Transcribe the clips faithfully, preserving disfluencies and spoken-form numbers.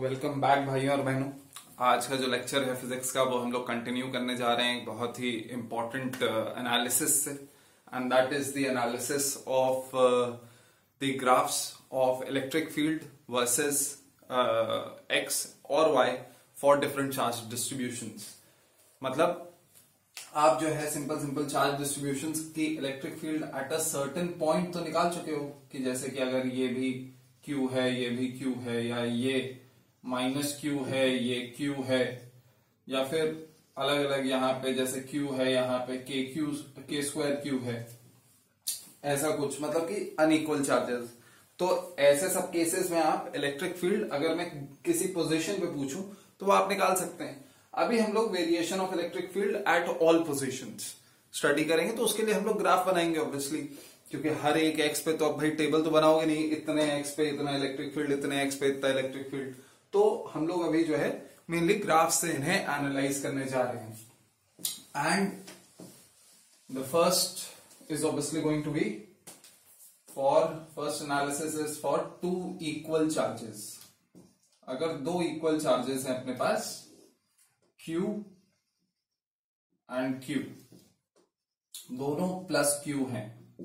Welcome back भाइयों और बहनों। आज का जो लेक्चर है फिजिक्स का वो हम लोग कंटिन्यू करने जा रहे हैं बहुत ही इंपॉर्टेंट एनालिसिस से, and that is the analysis of the graphs of electric field versus x और y for different charge distributions. मतलब आप जो है सिंपल सिंपल चार्ज डिस्ट्रीब्यूशंस की electric field at a certain point तो निकाल चुके हो कि जैसे कि अगर ये भी Q है, ये भी Q है, या ये माइनस क्यू है, ये Q है, या फिर अलग अलग यहाँ पे जैसे Q है, यहाँ पे के क्यू के स्क्वायर Q है, ऐसा कुछ मतलब कि अनइक्वल चार्जेस। तो ऐसे सब केसेस में आप इलेक्ट्रिक फील्ड अगर मैं किसी पोजीशन पे पूछूं तो वो आप निकाल सकते हैं। अभी हम लोग variation of electric field at all positions study करेंगे, तो उसके लिए हम लोग ग्राफ बनाएंगे ऑब्वियसली, क्योंकि हर एक एक्स पे तो अब भाई टेबल तो बनाओगे नहीं, इतने एक्स पे इतना इलेक्ट्रिक फील्ड, इतने एक्स पे इतना इलेक्ट्रिक फील्ड। तो हम लोग अभी जो है मेनली ग्राफ से इन्हें एनालाइज करने जा रहे हैं। And the first is obviously going to be for first analysis is for two equal charges. अगर दो इक्वल चार्जेस हैं अपने पास Q एंड Q, दोनों प्लस Q हैं,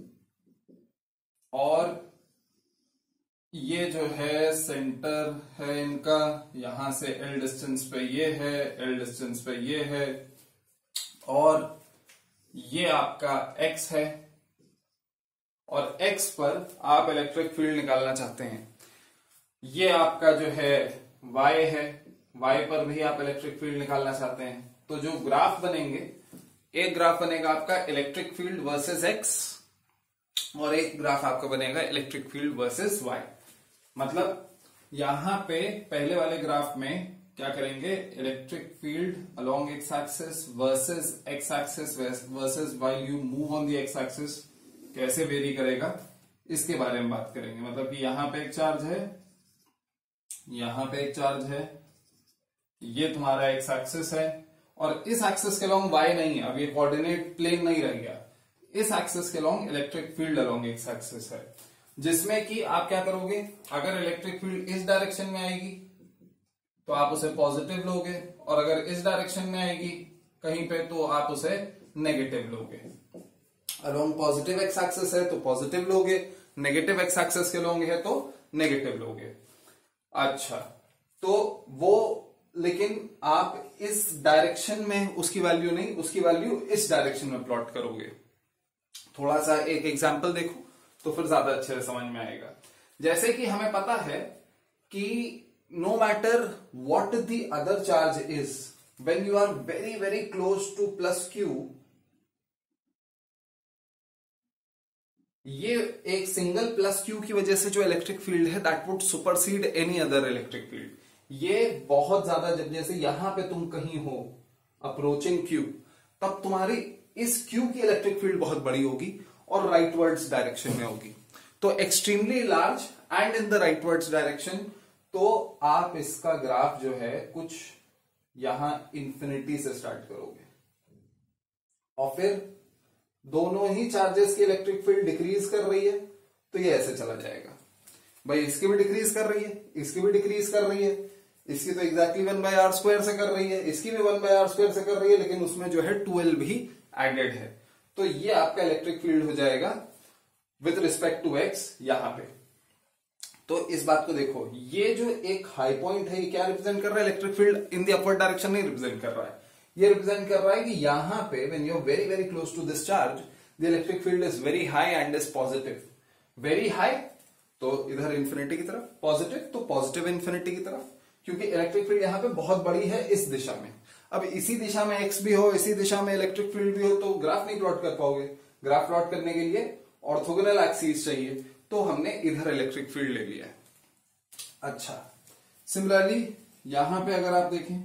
और ये जो है सेंटर है इनका, यहां से L डिस्टेंस पे ये है, L डिस्टेंस पे ये है, और ये आपका X है, और X पर आप इलेक्ट्रिक फील्ड निकालना चाहते हैं। ये आपका जो है Y है, Y पर भी आप इलेक्ट्रिक फील्ड निकालना चाहते हैं। तो जो ग्राफ बनेंगे, एक ग्राफ बनेगा आपका इलेक्ट्रिक फील्ड वर्सेस X, और एक ग्राफ आपका बनेगा इलेक्ट्रिक फील्ड वर्सेस Y। मतलब यहां पे पहले वाले ग्राफ में क्या करेंगे, electric field along x axis versus x axis versus while you move on the x axis कैसे वेरी करेगा, इसके बारे में बात करेंगे। मतलब कि यहां पे एक चार्ज है, यहां पे एक चार्ज है, ये तुम्हारा एक्स एक्सिस है, और इस एक्सिस के अलोंग y नहीं है, अब ये कोऑर्डिनेट प्लेन नहीं रह गया, इस एक्सिस के along electric field along x axis है, जिसमें कि आप क्या करोगे, अगर इलेक्ट्रिक फील्ड इस डायरेक्शन में आएगी तो आप उसे पॉजिटिव लोगे, और अगर इस डायरेक्शन में आएगी कहीं पे तो आप उसे नेगेटिव लोगे। अलोंग पॉजिटिव एक्स एक्सिस है तो पॉजिटिव लोगे, नेगेटिव एक्स एक्सिस के अलोंग है तो नेगेटिव लोगे। अच्छा, तो वो लेकिन आप इस डायरेक्शन में उसकी वैल्यू नहीं, उसकी वैल्यू इस डायरेक्शन में प्लॉट करोगे। थोड़ा सा एक एग्जांपल देखो तो फिर ज्यादा अच्छे से समझ में आएगा। जैसे कि हमें पता है कि no matter what the other charge is, when you are very very close to plus q, ये एक सिंगल प्लस क्यू की वजह से जो इलेक्ट्रिक फील्ड है that would supersede any other electric field. ये बहुत ज्यादा, जब जैसे यहां पे तुम कहीं हो अप्रोचिंग Q, तब तुम्हारी इस Q की इलेक्ट्रिक फील्ड बहुत बड़ी होगी और राइटवर्ड्स डायरेक्शन में होगी, तो extremely large and in the rightwards direction. तो आप इसका ग्राफ जो है कुछ यहां इंफिनिटी से स्टार्ट करोगे, और फिर दोनों ही चार्जेस की इलेक्ट्रिक फील्ड डिक्रीज कर रही है, तो ये ऐसे चला जाएगा। भाई इसकी भी डिक्रीज कर रही है, इसकी भी डिक्रीज कर रही है, इसकी तो exactly one by r square से कर रही है, इसकी भी वन बाय आर स्क्वायर से कर रही है, लेकिन उसमें जो है ट्वेल्व भी एडेड है। तो ये आपका इलेक्ट्रिक फील्ड हो जाएगा विद रिस्पेक्ट टू एक्स यहां पे। तो इस बात को देखो, ये जो एक हाई पॉइंट है ये क्या रिप्रेजेंट कर रहा है, electric field in the upward direction नहीं रिप्रेजेंट कर रहा है, ये रिप्रेजेंट कर रहा है कि यहां पे when you are very very close to this charge the electric field is very high and is positive. Very high तो इधर इंफिनिटी की तरफ, पॉजिटिव तो पॉजिटिव इंफिनिटी की तरफ, क्योंकि इलेक्ट्रिक फील्ड यहां पे बहुत बड़ी है इस दिशा में। अब इसी दिशा में एक्स भी हो, इसी दिशा में इलेक्ट्रिक फील्ड भी हो, तो ग्राफ नहीं प्लॉट कर पाओगे। ग्राफ प्लॉट करने के लिए ऑर्थोगोनल एक्सिस चाहिए, तो हमने इधर इलेक्ट्रिक फील्ड ले लिया है। अच्छा, सिमिलरली यहां पे अगर आप देखें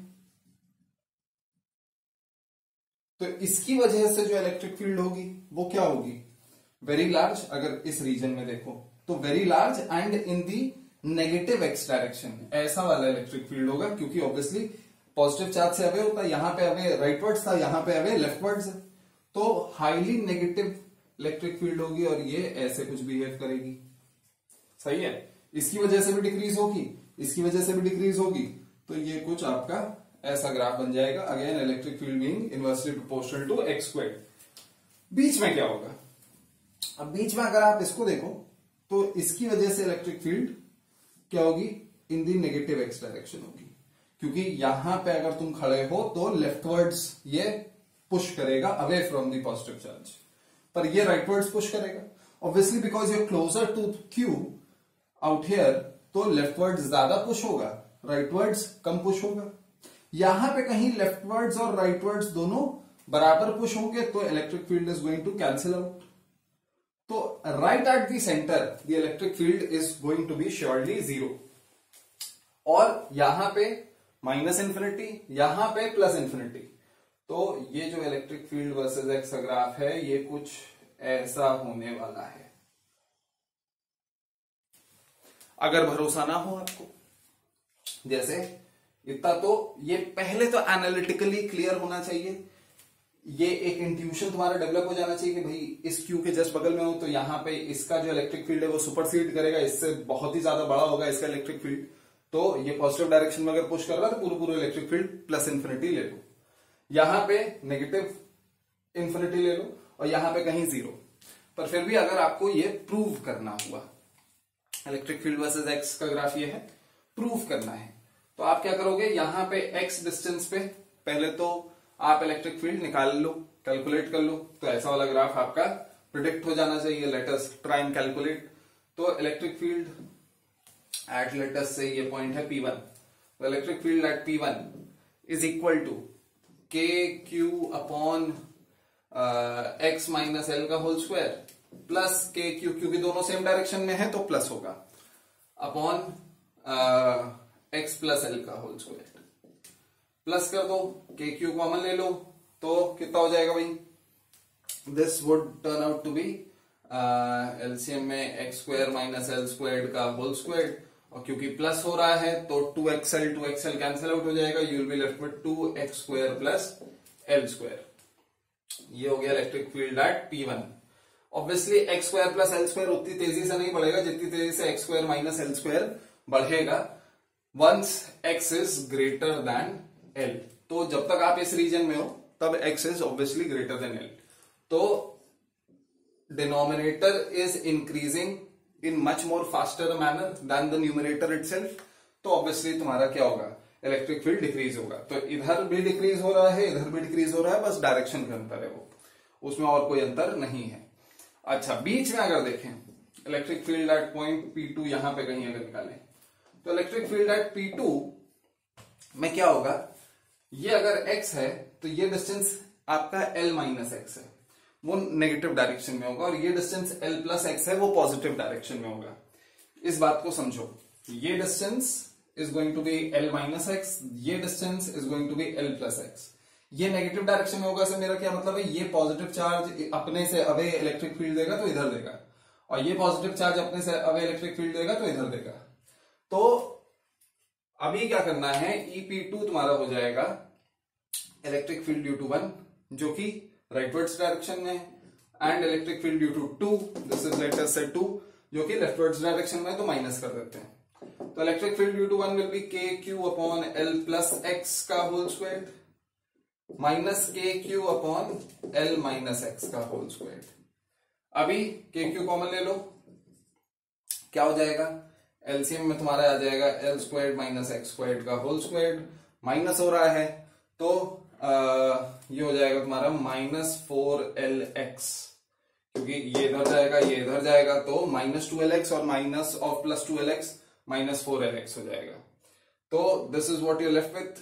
तो इसकी वजह से जो इलेक्ट्रिक फील्ड होगी वो क्या होगी, वेरी लार्ज। अगर इस रीजन में देखो तो very large and in the negative x direction, ऐसा वाला इलेक्ट्रिक फील्ड होगा, क्योंकि ऑब्वियसली पॉजिटिव चार्ज से अवे होता है, यहां पे अवे राइटवर्ड्स था, यहां पे अवे लेफ्टवर्ड्स है, तो हाईली नेगेटिव इलेक्ट्रिक फील्ड होगी, और ये ऐसे कुछ बिहेव करेगी। सही है, इसकी वजह से भी डिक्रीज होगी, इसकी वजह से भी डिक्रीज होगी, तो ये कुछ आपका ऐसा ग्राफ बन जाएगा। Again electric field being inversely proportional to x square. बीच में क्या होगा? अब बीच में अगर आप इसको देखो तो इसकी वजह से इलेक्ट्रिक फील्ड क्या होगी? In the negative x direction होगी, क्योंकि यहां पे अगर तुम खड़े हो तो लेफ्टवर्ड्स ये पुश करेगा away from the positive charge, पर ये राइटवर्ड्स पुश करेगा obviously, because you closer to q out here, तो लेफ्टवर्ड्स ज्यादा पुश होगा, राइटवर्ड्स कम पुश होगा। यहां पे कहीं लेफ्टवर्ड्स और राइटवर्ड्स दोनों बराबर पुश होंगे तो electric field is going to cancel out. तो right at the center the electric field is going to be surely zero, और यहां पे माइनस इंफिनिटी, यहां पे प्लस इंफिनिटी। तो ये जो इलेक्ट्रिक फील्ड वर्सेस एक्स का ग्राफ है ये कुछ ऐसा होने वाला है। अगर भरोसा ना हो आपको, जैसे इतना तो ये पहले तो एनालिटिकली क्लियर होना चाहिए, ये एक इंट्यूशन तुम्हारा डेवलप हो जाना चाहिए कि भाई इस क्यू के जस्ट बगल में हो तो यहां पे इसका जो इलेक्ट्रिक फील्ड है वो सुपरसीड करेगा, इससे बहुत ही ज्यादा बड़ा होगा इसका इलेक्ट्रिक फील्ड। तो ये पॉजिटिव डायरेक्शन में अगर पुश कर रहा है तो पूरा पूरा इलेक्ट्रिक फील्ड प्लस इंफिनिटी ले लो, यहां पे नेगेटिव इंफिनिटी ले लो, और यहां पे कहीं जीरो। पर फिर भी अगर आपको ये प्रूव करना हुआ, इलेक्ट्रिक फील्ड वर्सेस एक्स का ग्राफ ये है, प्रूव करना है, तो आप क्या करोगे? यहां पे एक्स डिस्टेंस पे पहले तो आप इलेक्ट्रिक फील्ड निकाल लो, कैलकुलेट कर लो, तो ऐसा वाला ग्राफ आपका प्रिडिक्ट हो जाना चाहिए। Let us try and calculate. तो electric field at let us से ये पॉइंट है पी वन, तो electric field at P one is equal to के Q upon x minus L का whole square plus K Q, क्योंकि दोनों same direction में है तो प्लस होगा, अपॉन एक्स प्लस एल का होल स्क्वायर। प्लस कर दो, के क्यू कॉमन ले लो, तो कितना हो जाएगा भाई? This would turn out to be LCM में x square minus L square का होल स्क्वायर, और क्योंकि प्लस हो रहा है तो two x L two x L cancel out हो जाएगा, you will be left with two x square plus L square. ये हो गया electric field at P one. Obviously x square plus L square उतनी तेजी से नहीं बढ़ेगा जितनी तेजी से x square minus L square बढ़ेगा once x is greater than L. तो जब तक आप इस रीजन में हो तब x is obviously greater than L, तो denominator is increasing in much more faster manner than the numerator itself, तो ऑब्वियसली तुम्हारा क्या होगा? इलेक्ट्रिक फील्ड डिक्रीज होगा। तो इधर भी डिक्रीज हो रहा है, इधर भी डिक्रीज हो रहा है, बस डायरेक्शन का अंतर है, वो उसमें और कोई अंतर नहीं है। अच्छा, बीच में अगर देखें electric field at point P two, यहां पे कहीं अगर निकालें तो electric field at P two में क्या होगा? ये अगर x है तो ये डिस्टेंस आपका l माइनस एक्स है, वो नेगेटिव डायरेक्शन में होगा, और ये डिस्टेंस l प्लस एक्स है, वो पॉजिटिव डायरेक्शन में होगा। इस बात को समझो, ये distance is going to be l minus x, ये distance is going to be l plus x. ये नेगेटिव डायरेक्शन में होगा, सर मेरा क्या मतलब है? ये पॉजिटिव चार्ज अपने से अवे इलेक्ट्रिक फील्ड देगा तो इधर देगा, और ये पॉजिटिव चार्ज अपने से अवे इलेक्ट्रिक फील्ड देगा तो इधर देगा। तो अभी क्या करना है? ई पी टू तुम्हारा हो जाएगा electric field due to one, जो कि राइटवर्ड्स डायरेक्शन में है, and electric field due to two, this is let us से टू, जो कि लेफ्टवर्ड्स डायरेक्शन में है, तो माइनस कर देते हैं। तो electric field due to one will be K Q upon L plus x का whole square minus K Q upon L minus x का होल स्क्वायर। अभी के क्यू कॉमन ले लो, क्या हो जाएगा? एलसीएम में तुम्हारा आ जाएगा L square minus x square का होल स्क्वायर, माइनस हो रहा है तो आ, ये हो जाएगा तुम्हारा माइनस फोर एल एक्स, क्योंकि ये इधर जाएगा ये इधर जाएगा, तो माइनस टू एल एक्स और minus of plus two L x minus four L x हो जाएगा। तो this is what you left with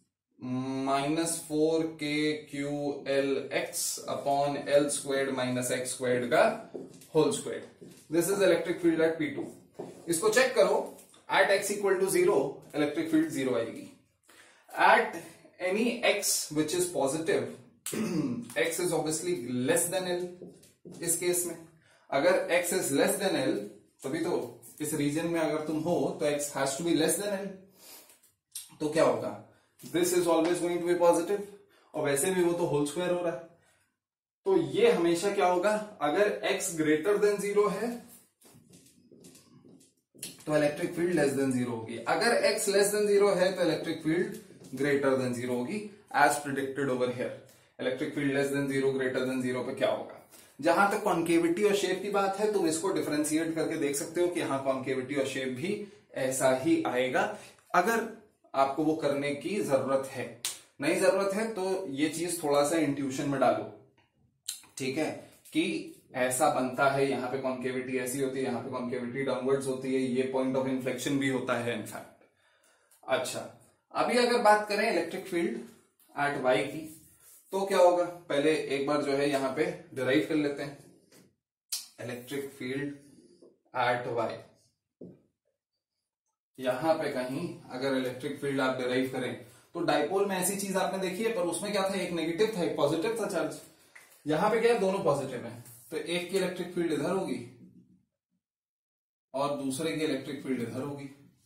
minus four K Q L x upon L square minus x square का whole square. This is electric field at P two. इसको check करो, at x equal to zero electric field zero आएगी। At any x which is positive, x is obviously less than L. इस case में अगर x is less than L, तभी तो इस region में अगर तुम हो तो x has to be less than L, तो क्या होगा? This is always going to be positive, और वैसे भी वो तो होल स्क्वायर हो रहा है, तो ये हमेशा क्या होगा? अगर x ग्रेटर देन जीरो है तो electric field less than zero होगी। अगर एक्स लेस देन जीरो है तो electric field greater than zero होगी, as predicted over here. Electric field less than zero greater than zero पे क्या होगा? जहां तक कॉन्केविटी और शेप की बात है, तुम इसको डिफरेंशिएट करके देख सकते हो कि हाँ कॉन्केविटी और शेप भी ऐसा ही आएगा, अगर आपको वो करने की जरूरत है। नहीं जरूरत है तो ये चीज थोड़ा सा इंट्यूशन में डालो, ठीक है, कि ऐसा बनता है, यहाँ पे कॉन्केविटी ऐसी होती है, यहाँ पे कॉन्केविटी डाउनवर्ड्स होती है, ये पॉइंट ऑफ इन्फ्लेक्शन भी होता है इनफैक्ट। अच्छा, अभी अगर बात करें इलेक्ट्रिक फील्ड एट वाई की, तो क्या होगा? पहले एक बार जो है यहाँ पे डिराइव कर लेते हैं। इलेक्ट्रिक फील्ड एट वाई, यहां पे कहीं अगर इलेक्ट्रिक फील्ड आप डिराइव करें तो डाइपोल में ऐसी चीज आपने देखी है, पर उसमें क्या था? एक नेगेटिव था, एक पॉजिटिव था चार्ज। यहां पे क्या है? दोनों पॉजिटिव हैं, तो एक की इलेक्ट्रिक फील्ड इधर होगी और दूसरे की इलेक्ट्रिक फील्ड इधर होगी।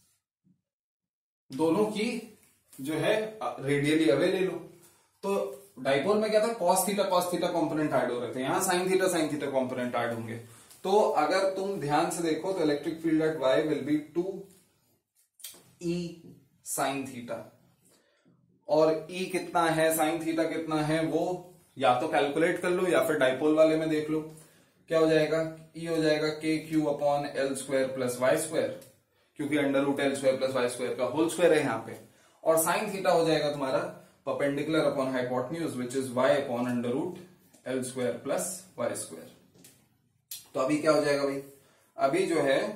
दोनों की जो है रेडियली अवे ले लो। तो डाइपोल में क्या था? Cos theta cos theta component add हो रहे थे, यहां sine theta sine theta component add होंगे। तो अगर तुम ध्यान से देखो तो electric field at y will be two E sine theta, और ई कितना है, साइन थीटा कितना है, वो या तो कैलकुलेट कर लो या फिर डाइपोल वाले में देख लो। क्या हो जाएगा? ई हो जाएगा k Q upon L square plus y square, क्योंकि under root l square plus y square का होल स्क्वायर है यहाँ पे। और साइन थीटा हो जाएगा तुम्हारा perpendicular upon hypotenuse which is y upon under root l square plus y square. तो अभी क्या हो जाएगा भाई? अभी जो है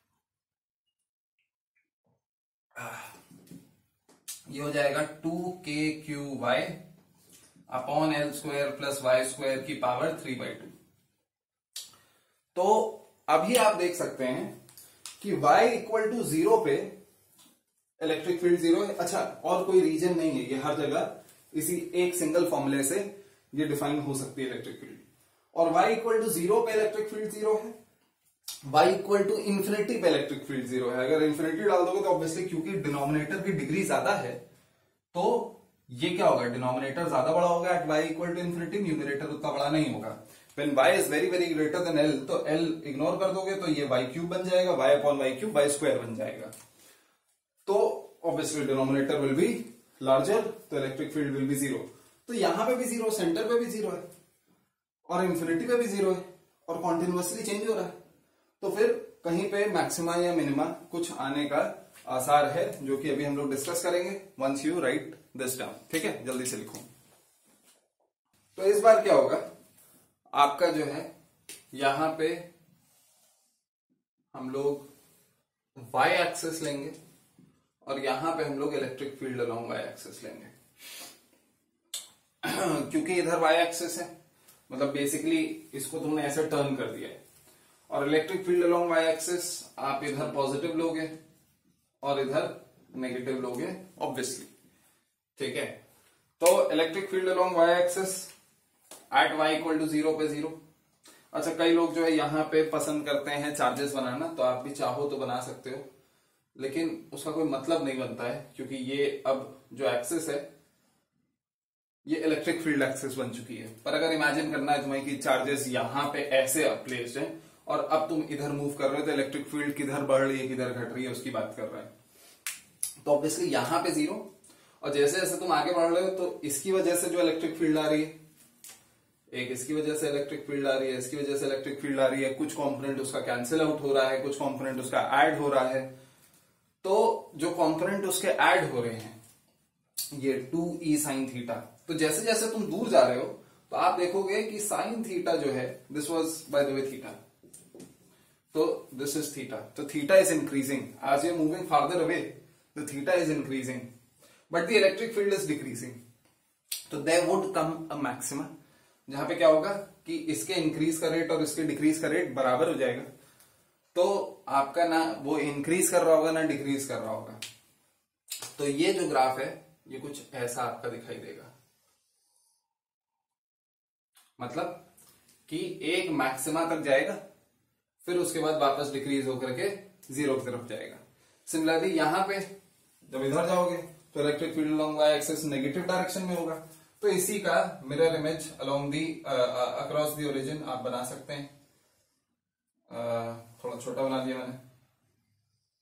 ये हो जाएगा टू के q y upon L square plus y square की पावर थ्री बाई टू। तो अभी आप देख सकते हैं कि y इक्वल टू जीरो पे इलेक्ट्रिक फील्ड जीरो है। अच्छा, और कोई रीजन नहीं है, ये हर जगह इसी एक सिंगल फॉर्मूले से ये डिफाइन हो सकती है इलेक्ट्रिक फील्ड। और y इक्वल टू जीरो पे इलेक्ट्रिक फील्ड जीरो है, y इक्वल टू इन्फिनिटी पे इलेक्ट्रिक फील्ड जीरो है। अगर इन्फिनिटी डाल दोगे तो ऑब्वियसली क्योंकि डिनोमिनेटर की डिग्री ज्यादा है, तो ये क्या होगा? डिनोमिनेटर ज्यादा बड़ा होगा at y equal to infinity, numerator उतना बड़ा नहीं होगा। When y is very very greater than l, तो l इग्नोर कर दोगे तो ये y क्यूब बन जाएगा, y upon y cube y square बन जाएगा। तो obviously denominator will be larger, तो electric field will be zero. तो यहां पे भी जीरो, सेंटर पे भी जीरो है, और इन्फिनिटी पे भी जीरो है, और कॉन्टिन्यूअसली चेंज हो रहा है। तो फिर कहीं पे मैक्सिमा या मिनिमा कुछ आने का आसार है, जो कि अभी हम लोग डिस्कस करेंगे once you write this down. ठीक है, जल्दी से लिखो। तो इस बार क्या होगा? आपका जो है यहां पे हम लोग y एक्सेस लेंगे और यहां पे हम लोग electric field along y axis लेंगे। क्योंकि इधर y एक्सेस है, मतलब बेसिकली इसको तुमने ऐसे टर्न कर दिया है, और electric field along y axis आप इधर पॉजिटिव लोगे और इधर नेगेटिव लोगे ऑब्वियसली। ठीक है, तो electric field along y axis at y equal to zero पे जीरो। अच्छा, कई लोग जो है यहाँ पे पसंद करते हैं चार्जेस बनाना, तो आप भी चाहो तो बना सकते हो, लेकिन उसका कोई मतलब नहीं बनता है, क्योंकि ये अब जो एक्सेस है ये इलेक्ट्रिक फील्ड एक्सेस बन चुकी है। पर अगर इमेजिन करना है तुम्हें कि चार्जेस यहाँ पे ऐसे प्लेस्ड हैं और अब तुम इधर मूव कर रहे हो, तो इलेक्ट्रिक फील्ड किधर बढ़ रही है किधर घट रही है उसकी बात कर रहे हैं। तो ऑब्वियसली यहाँ पे जीरो, और जैसे जैसे तुम आगे बढ़ रहे हो तो इसकी वजह से जो इलेक्ट्रिक फील्ड आ रही है, एक इसकी वजह से इलेक्ट्रिक फील्ड आ रही है, इसकी वजह से इलेक्ट्रिक फील्ड आ रही है, कुछ कंपोनेंट उसका कैंसिल आउट हो रहा है, कुछ कंपोनेंट उसका ऐड हो रहा है। तो जो कंपोनेंट उसके ऐड हो रहे हैं ये टू ई साइन थीटा, तो जैसे जैसे तुम दूर जा रहे हो तो आप देखोगे कि साइन थीटा जो है, this was by the way theta, तो दिस इज थीटा, तो theta is increasing as you moving farther away, the theta is increasing but the electric field is decreasing. तो there would come a maxima जहां पे क्या होगा कि इसके increase का रेट और इसके डिक्रीज का रेट बराबर हो जाएगा, तो आपका ना वो इंक्रीज कर रहा होगा ना डिक्रीज कर रहा होगा। तो ये जो ग्राफ है ये कुछ ऐसा आपका दिखाई देगा, मतलब कि एक मैक्सिमा तक जाएगा, फिर उसके बाद वापस डिक्रीज होकर के जीरो की तरफ जाएगा। सिमिलरली यहां पे जब इधर जाओगे तो electric field along y axis negative direction में होगा, तो इसी का mirror image along the across the origin आप बना सकते हैं। uh, थोड़ा छोटा बना दिया मैंने।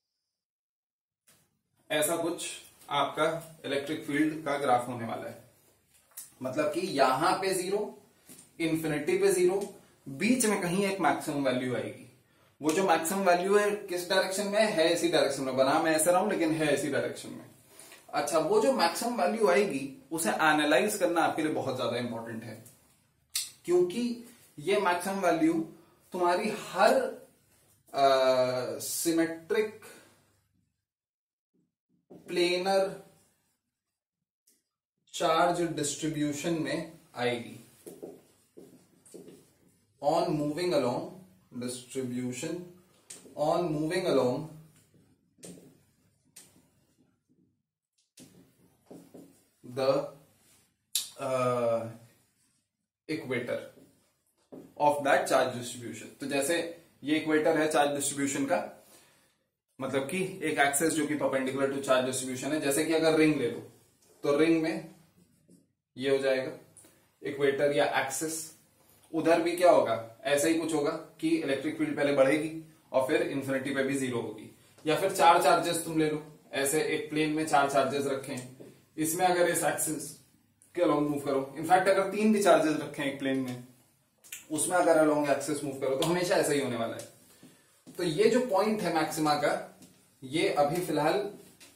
ऐसा कुछ आपका इलेक्ट्रिक फील्ड का ग्राफ होने वाला है। मतलब कि यहां पे जीरो, इन्फिनिटी पे जीरो, बीच में कहीं एक मैक्सिमम वैल्यू आएगी। वो जो मैक्सिमम वैल्यू है किस डायरेक्शन में है, इसी डायरेक्शन में, बना मैं ऐसे रहा हूं लेकिन है इसी डायरेक्शन में। अच्छा, वो जो मैक्सिमम वैल्यू आएगी उसे एनालाइज करना आपके लिए बहुत ज्यादा इंपॉर्टेंट है, क्योंकि ये मैक्सिमम वैल्यू तुम्हारी हर सिमेट्रिक प्लेनर चार्ज डिस्ट्रीब्यूशन में आएगी। On moving along distribution, on moving along the equator of that charge distribution. तो जैसे ये इक्वेटर है चार्ज डिस्ट्रीब्यूशन का, मतलब कि एक एक्सेस जो कि परपेंडिकुलर टू चार्ज डिस्ट्रीब्यूशन है। जैसे कि अगर रिंग ले लो तो रिंग में ये हो जाएगा इक्वेटर या एक्सेस। उधर भी क्या होगा, ऐसा ही कुछ होगा कि इलेक्ट्रिक फील्ड पहले बढ़ेगी और फिर इंफिनिटी पे भी जीरो होगी। या फिर चार चार्जेस तुम ले लो, ऐसे एक प्लेन में चार चार्जेस रखे हैं, इसमें अगर इस एक्सेस के अलोंग मूव करो, इनफैक्ट अगर तीन भी चार्जेस रखे हैं एक प्लेन में, उसमें अगर अलोंग एक्सेस मूव करो तो हमेशा ऐसा ही होने वाला है। तो ये जो पॉइंट है मैक्सिमा का, ये अभी फिलहाल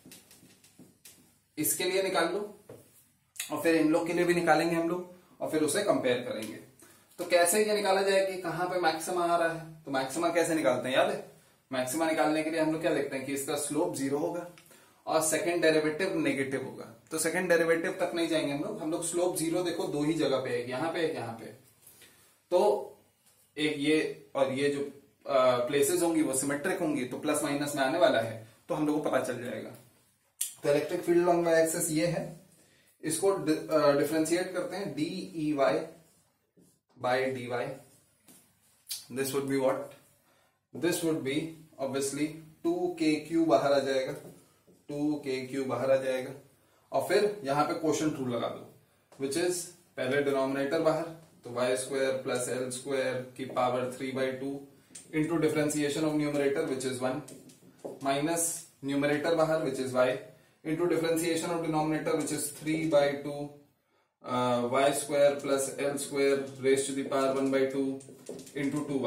इसके लिए निकाल लो और फिर इन लोग के लिए भी निकालेंगे हम लोग और फिर उसे कंपेयर करेंगे। तो कैसे ये निकाला जाए कि कहां पे मैक्सिमा आ रहा है। तो मैक्सिमा कैसे निकालते हैं, याद है? मैक्सिमा निकालने के लिए हम लोग क्या देखते हैं कि इसका स्लोप जीरो होगा और सेकंड डेरिवेटिव नेगेटिव होगा। तो सेकंड डेरिवेटिव तक नहीं जाएंगे हम लोग हम लोग स्लोप जीरो देखो दो ही जगह पे है, यहां पे एक यहां पे। तो एक ये और ये जो प्लेसेस होंगी वो सिमेट्रिक होंगी, तो प्लस माइनस में आने वाला है, तो हम लोग को पता चल जाएगा। तो electric field along y axis ये है, इसको डिफरेंशिएट करते हैं d E y by d y. This would be what, this would be obviously two के क्यू बाहर आ जाएगा, टू के क्यू बाहर आ जाएगा और फिर यहां पे क्वोशंट रूल लगा दो, विच इज पहले डिनोमिनेटर बाहर, तो y square plus L square की power three by two into differentiation of numerator which is one, minus numerator बाहर which is y, into differentiation of denominator which is three by two uh, y square plus l square raised to the power one by two into two y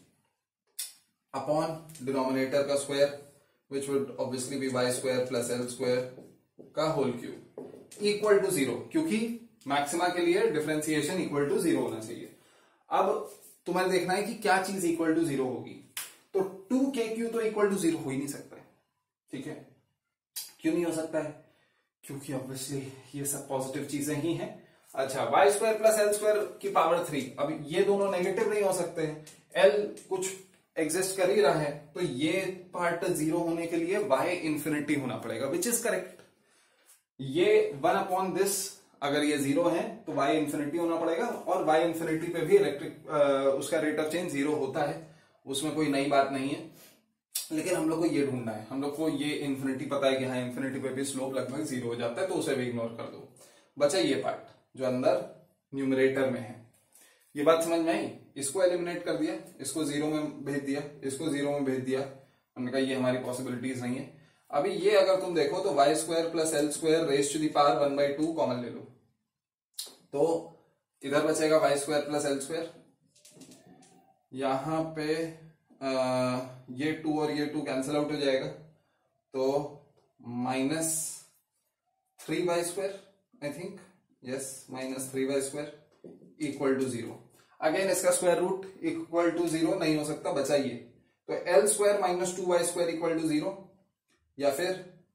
upon denominator का square which would obviously be y square plus l square का whole cube equal to zero, क्योंकि maxima के लिए differentiation equal to zero होना चाहिए। अब तुम्हें देखना है कि क्या चीज इक्वल टू जीरो होगी। तो टू के क्यू तो इक्वल टू जीरो हो ही नहीं सकता है, ठीक है? क्यों नहीं हो सकता है? क्योंकि ऑब्वियसली ये सब पॉजिटिव चीजें ही हैं। अच्छा, y square plus L square की पावर थ्री, अब ये दोनों नेगेटिव नहीं हो सकते हैं, एल कुछ एग्जिस्ट कर ही रहा है, तो ये पार्ट जीरो होने के लिए वाई इंफिनिटी होना पड़ेगा, विच इज करेक्ट। ये वन अपॉन दिस, अगर ये जीरो है तो वाई इंफिनिटी होना पड़ेगा, और वाई इंफिनिटी पे भी इलेक्ट्रिक उसका रेट ऑफ चेंज जीरो होता है, उसमें कोई नई बात नहीं है। लेकिन हम लोग को ये ढूंढना है, हम लोग को ये इंफिनिटी पता है कि हाँ इंफिनिटी पे भी स्लोप लगभग जीरो हो जाता है, तो उसे भी इग्नोर कर दो। बचा ये पार्ट जो अंदर न्यूमरेटर में है। ये बात समझ में आई? इसको एलिमिनेट कर दिया, इसको जीरो में भेज दिया, इसको जीरो में भेज दिया, हमने कहा ये हमारी पॉसिबिलिटीज नहीं है। अभी ये अगर तुम देखो तो y square plus L square raise to the power one by two common ले लो, तो इधर बचेगा y square plus L square, यहां पे आ, ये टू और ये टू कैंसिल आउट हो जाएगा, तो minus three by square, I think yes, minus three by square equal to zero. Again इसका square root equal to zero नहीं हो सकता, बचा ये, तो l square minus two y square equal to zero, या फिर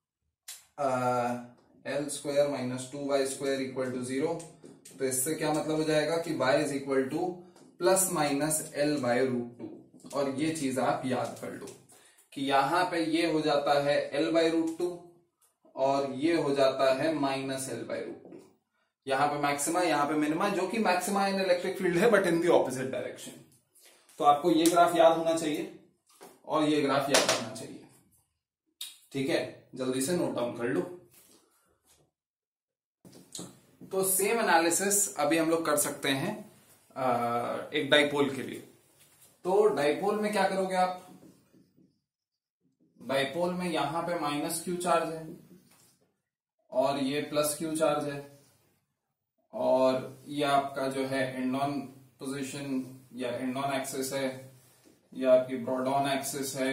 l square minus two y square equal to zero. तो इससे क्या मतलब हो जाएगा कि y is equal to plus minus l by root two. और ये चीज आप याद कर लो कि यहां पे ये हो जाता है l बाय रूट टू और ये हो जाता है minus l by root two. यहां पे मैक्सिमा, यहां पे मिनिमा, जो कि मैक्सिमा इन इलेक्ट्रिक फील्ड है but in the opposite direction. तो आपको ये ग्राफ याद होना चाहिए और ये ग्राफ याद होना चाहिए, ठीक है? जल्दी से नोट डाउन कर लो। तो सेम एनालिसिस अभी हम लोग कर सकते हैं आ, एक डाइपोल के लिए। तो डाइपोल में क्या करोगे आप? डाइपोल में यहां पे माइनस क्यू चार्ज है और ये प्लस क्यू चार्ज है, और ये आपका जो है एंड ऑन पोजिशन या एंड ऑन एक्सिस है, या आपकी ब्रॉड ऑन एक्सिस है।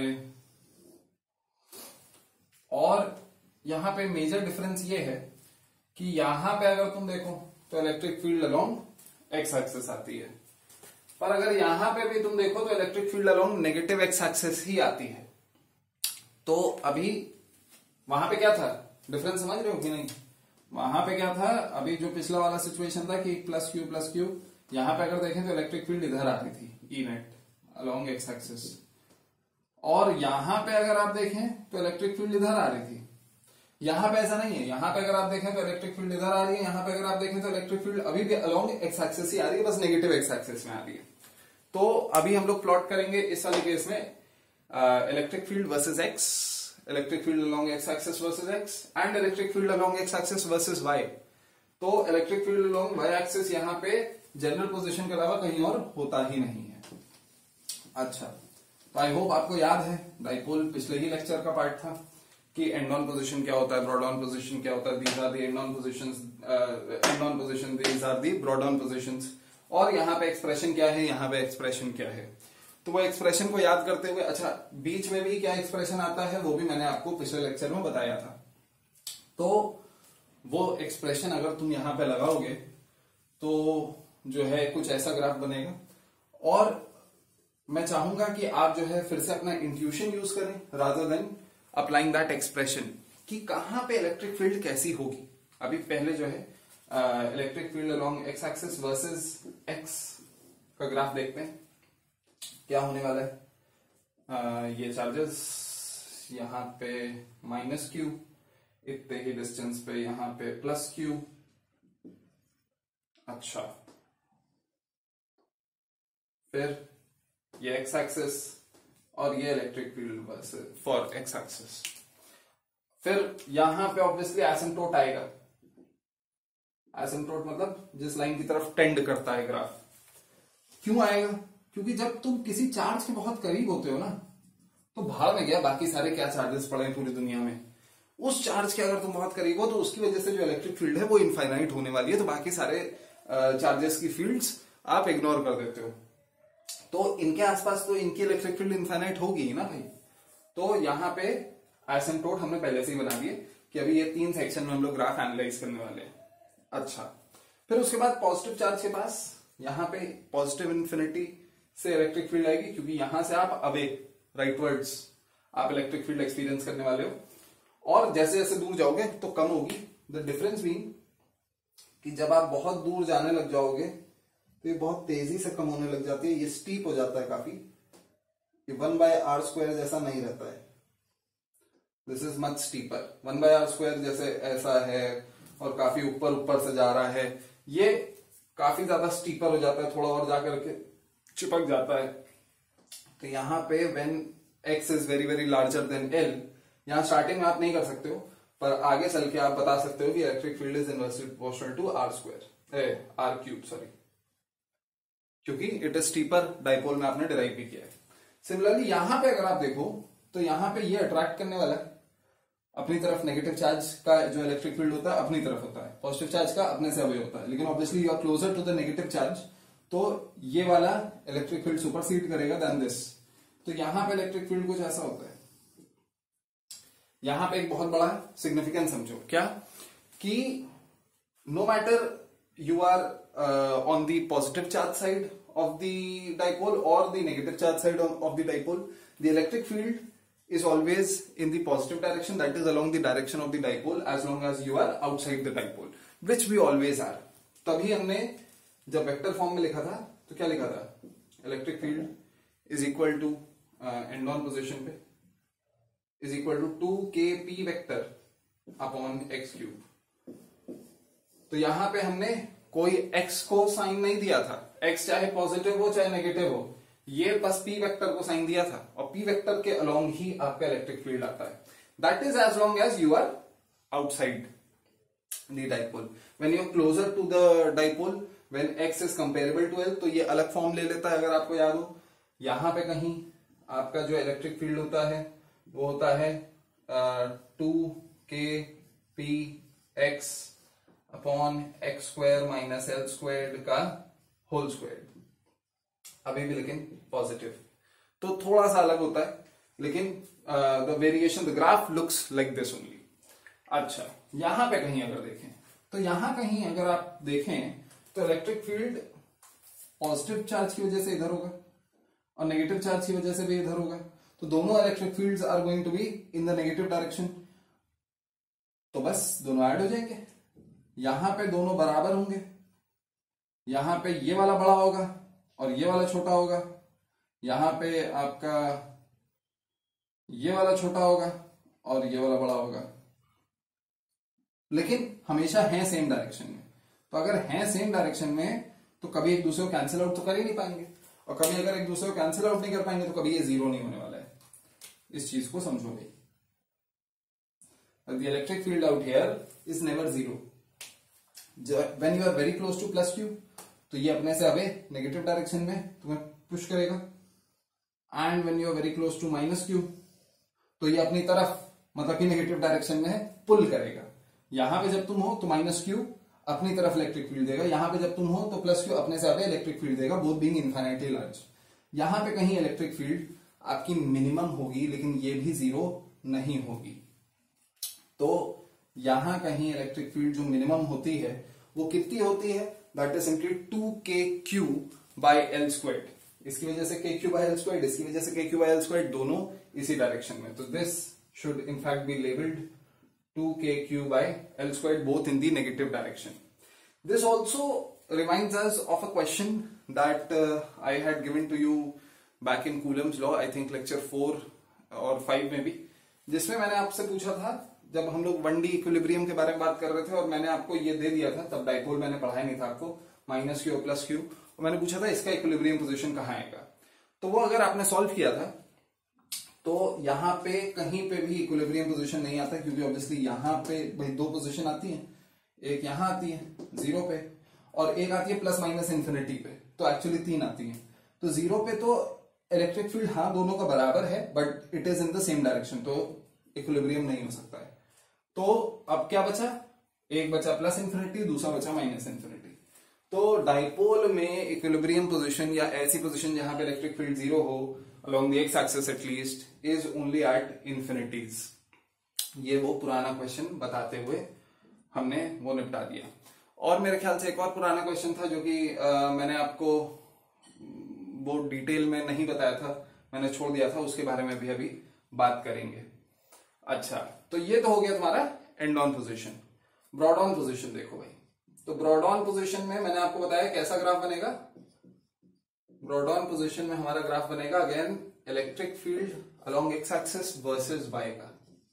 और यहां पे मेजर डिफरेंस ये है कि यहां पे अगर तुम देखो तो electric field along x axis आती है, पर अगर यहां पे भी तुम देखो तो electric field along negative x axis ही आती है। तो अभी वहां पे क्या था, डिफरेंस समझ रहे हो कि नहीं? वहां पे क्या था, अभी जो पिछला वाला सिचुएशन था कि प्लस क्यू प्लस क्यू, यहां पे अगर देखें तो इलेक्ट्रिक फील्ड इधर आती थी, E net along x axis, और यहां पे अगर आप देखें तो इलेक्ट्रिक फील्ड इधर आ रही थी। यहां पे ऐसा नहीं है, यहां पे अगर आप देखें तो इलेक्ट्रिक फील्ड इधर आ रही है, यहां पे अगर आप देखें तो इलेक्ट्रिक फील्ड अभी भी अलोंग एक्स एक्सिस ही आ रही है, बस नेगेटिव एक्स एक्सिस में आ रही है। तो अभी हम लोग प्लॉट करेंगे इस वाले केस में electric field versus x, electric field along x axis versus x, and electric field along x axis versus y. तो electric field along y axis यहाँ पे जनरल पोजीशन के अलावा कहीं और होता ही नहीं है। अच्छा, तो आई होप आपको याद है, डाइपोल पिछले ही लेक्चर का पार्ट था कि एंड ऑन पोजीशन क्या होता है, ब्रॉड ऑन पोजीशन क्या होता है, these are the end on positions, end on position, these are the broad on positions, और यहाँ पे एक्सप्रेशन क्या है, यहाँ पे एक्सप्रेशन क्या है। तो वो एक्सप्रेशन को याद करते हुए, अच्छा बीच में भी क्या एक्सप्रेशन आता है वो भी मैंने आपको पिछले लेक्चर में बताया था। तो वो एक्सप्रेशन अगर तुम यहां पे लगाओगे तो जो है कुछ ऐसा ग्राफ बनेगा, और मैं चाहूंगा कि आप जो है फिर से अपना इंट्यूशन यूज करें rather than applying that expression कि कहां पे इलेक्ट्रिक फील्ड कैसी होगी। अभी पहले जो है electric field along x axis versus x का ग्राफ देखते हैं क्या होने वाला है। आ, ये चार्जेस यहां पे माइनस क्यू, इतने ही डिस्टेंस पे यहां पे प्लस क्यू। अच्छा, फिर ये एक्स एक्सिस और ये electric field for x axis. फिर यहां पे ऑब्वियसली एसिम्प्टोट आएगा। एसिम्प्टोट मतलब जिस लाइन की तरफ टेंड करता है ग्राफ। क्यों आएगा? क्योंकि जब तुम किसी चार्ज के बहुत करीब होते हो ना, तो भाड़ में गया बाकी सारे क्या चार्जेस पड़े हैं पूरी दुनिया में, उस चार्ज के अगर तुम बहुत करीब हो तो उसकी वजह से जो इलेक्ट्रिक फील्ड है वो इनफाइनाइट होने वाली है, तो बाकी सारे चार्जेस की फील्ड्स आप इग्नोर कर देते हो। तो इनके आसपास तो इनकी इलेक्ट्रिक फील्ड इनफाइनाइट होगी ना भाई। तो यहाँ पे एसिम्प्टोट हमने पहले से ही बना दिए कि अभी ये तीन सेक्शन में हम लोग ग्राफ एनालाइज करने वाले हैं। अच्छा, फिर उसके बाद पॉजिटिव चार्ज के पास यहाँ पे पॉजिटिव इन्फिनिटी से इलेक्ट्रिक फील्ड आएगी, क्योंकि यहां से आप अवे राइटवर्ड्स आप इलेक्ट्रिक फील्ड एक्सपीरियंस करने वाले हो, और जैसे जैसे दूर जाओगे तो कम होगी। द डिफरेंस बीइंग कि जब आप बहुत दूर जाने लग जाओगे तो ये बहुत तेजी से कम होने लग जाती है, ये स्टीप हो जाता है काफी, ये वन बाय आर स्क्वायर जैसा नहीं रहता है, this is much steeper. One by r square जैसे ऐसा है और काफी ऊपर ऊपर से जा रहा है, ये काफी ज्यादा स्टीपर हो जाता है, थोड़ा और जाकर के चिपक जाता है। तो यहाँ पे when x is very very larger than l, यहाँ स्टार्टिंग में आप नहीं कर सकते हो, पर आगे चल के आप बता सकते हो कि electric field is inversely proportional to r square, r cube sorry, क्योंकि इट इज स्टीपर। डाइपोल में आपने डिराइव भी किया है। सिमिलरली यहाँ पे अगर आप देखो तो यहाँ पे ये अट्रैक्ट करने वाला है अपनी तरफ, नेगेटिव चार्ज का जो इलेक्ट्रिक फील्ड होता है अपनी तरफ होता है, पॉजिटिव चार्ज का अपने से अवे होता है, लेकिन obviously you are closer to the negative charge, तो ये वाला इलेक्ट्रिक फील्ड सुपरसीड करेगा देन दिस। तो यहां पे इलेक्ट्रिक फील्ड कुछ ऐसा होता है। यहां पे एक बहुत बड़ा सिग्निफिकेंस समझो, क्या कि no matter you are on the positive charge side of the dipole और the negative charge side of the dipole, the electric field is always in the positive direction, that is along the direction of the dipole, as long as you are outside the dipole, which we always are. तभी हमने जब vector form में लिखा था तो क्या लिखा था, electric field is equal to end on position पे is equal to two k p vector upon x cube. तो यहां पे हमने कोई एक्स को साइन नहीं दिया था, एक्स चाहे पॉजिटिव हो चाहे नेगेटिव हो, ये बस पी वेक्टर को साइन दिया था, और पी वेक्टर के अलोंग ही आपका इलेक्ट्रिक फील्ड आता है। That is as long as you are outside the dipole. When you are closer to the dipole, when x is comparable to l, तो ये अलग फॉर्म ले लेता है। अगर आपको याद हो, यहां पे कहीं आपका जो इलेक्ट्रिक फील्ड होता है वो होता है two k p x upon x square minus L square का होल स्क्वायर, अभी भी लेकिन पॉजिटिव, तो थोड़ा सा अलग होता है, लेकिन the variation the graph looks like this only. अच्छा, यहां पे कहीं अगर देखें तो यहां कहीं अगर आप देखें तो इलेक्ट्रिक फील्ड पॉजिटिव चार्ज की वजह से इधर होगा और नेगेटिव चार्ज की वजह से भी इधर होगा, तो दोनों electric fields are going to be in the negative direction, तो बस दोनों ऐड हो जाएंगे। यहां पे दोनों बराबर होंगे, यहां पे ये वाला बड़ा होगा और ये वाला छोटा होगा, यहां पे आपका ये वाला छोटा होगा और ये वाला बड़ा होगा, लेकिन हमेशा है सेम डायरेक्शन में। तो अगर है सेम डायरेक्शन में तो कभी एक दूसरे को कैंसिल आउट तो कर ही नहीं पाएंगे, और कभी अगर एक दूसरे को कैंसिल आउट नहीं कर पाएंगे तो कभी ये जीरो नहीं होने वाला है। इस चीज को समझो भाई, the electric field out here is never zero. When you are very close to plus q तो ये अपने से अबे नेगेटिव डायरेक्शन में तुम्हें पुश करेगा, and when you are very close to minus q तो ये अपनी तरफ मतलब कि नेगेटिव डायरेक्शन में पुल करेगा। यहां पे जब तुम हो तो माइनस क्यू अपनी तरफ इलेक्ट्रिक फील्ड देगा, यहां पे जब तुम हो तो प्लस क्यू अपने से अबे इलेक्ट्रिक फील्ड देगा, बोथ बीइंग इनफाइनाइटली लार्ज। यहां पे कहीं इलेक्ट्रिक फील्ड आपकी मिनिमम होगी, लेकिन ये भी जीरो नहीं होगी। तो यहां कहीं इलेक्ट्रिक फील्ड जो मिनिमम होती है वो कितनी होती है, दैट इज सिंपली टू के क्यू बाय एल स्क्वायर्ड। इसकी वजह से के क्यू बाय एल स्क्वायर्ड, इसकी वजह से के क्यू बाय एल स्क्वायर्ड, दोनों इसी डायरेक्शन में। तो this should in fact be labelled two के q by l squared, both in the negative direction. This also reminds us of a question that uh, I had given to you back in Coulomb's law, I think lecture four और five में भी, जिसमें मैंने आपसे पूछा था जब हम लोग वन डी इक्विलिब्रियम के बारे में बात कर रहे थे, और मैंने आपको ये दे दिया था, तब डाइपोल मैंने पढ़ाया नहीं था आपको, माइनस क्यू और प्लस क्यू, और मैंने पूछा था इसका इक्विलिब्रियम पोजीशन कहाँ आएगा। तो वो अगर आपने सॉल्व किया था तो यहाँ पे कहीं पे भी इक्विलिब्रियम पोजीशन नहीं आता, क्योंकि ऑब्वियसली यहाँ पे भाई दो पोजीशन आती है, एक यहां आती है जीरो पे और एक आती है प्लस माइनस इंफिनिटी पे, तो एक्चुअली तीन आती है। तो जीरो पे तो इलेक्ट्रिक फील्ड हाँ दोनों का बराबर है, but it is in the same direction, तो इक्विलिब्रियम नहीं हो सकता है। तो अब क्या बचा, एक बचा प्लस इंफिनिटी, दूसरा बचा माइनस इंफिनिटी। तो डाइपोल में इक्विलिब्रियम पोजीशन या ऐसी पोजीशन जहां पे इलेक्ट्रिक फील्ड जीरो हो along the x axis at least is only at infinities. ये वो पुराना क्वेश्चन बताते हुए हमने वो निपटा दिया। और मेरे ख्याल से एक और पुराना क्वेश्चन था जो कि आ, मैंने आपको वो डिटेल में नहीं बताया था, मैंने छोड़ दिया था, उसके बारे में भी अभी बात करेंगे। अच्छा, तो ये तो हो गया तुम्हारा end on position. Broad on position देखो भाई, तो ब्रॉड ऑन पोजीशन में मैंने आपको बताया कैसा ग्राफ बनेगा। ब्रॉड ऑन पोजीशन में हमारा ग्राफ बनेगा again electric field along x axis versus y का,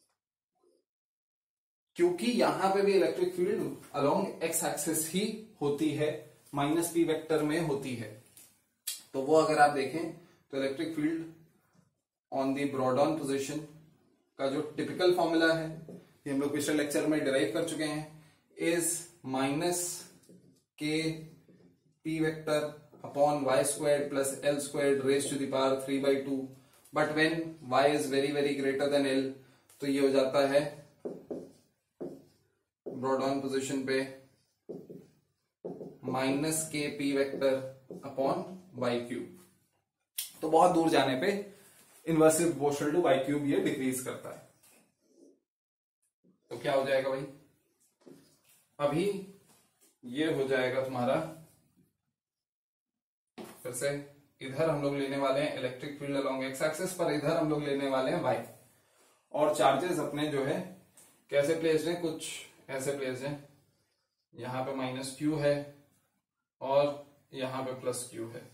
क्योंकि यहां पे भी electric field along x axis ही होती है, माइनस पी वेक्टर में होती है। तो वो अगर आप देखें तो electric field on the broad on position का जो टिपिकल फॉर्मूला है, ये हम लोग पिछले लेक्चर में डिराइव कर चुके हैं, is minus k p vector upon y square plus L square raise to the power three by two, but when y is very very greater than L तो ये हो जाता है ब्रॉड ऑन पोजीशन पे minus k p vector upon y cube. तो बहुत दूर जाने पे inversely proportional to y cube ये डिक्रीज करता है। तो क्या हो जाएगा भाई, अभी ये हो जाएगा तुम्हारा, फिर से इधर हम लोग लेने वाले हैं electric field along x axis पर, इधर हम लोग लेने वाले हैं वाई, और चार्जेस अपने जो है कैसे प्लेस्ड हैं, कुछ ऐसे प्लेस है, यहां पे माइनस क्यू है और यहां पे प्लस क्यू है।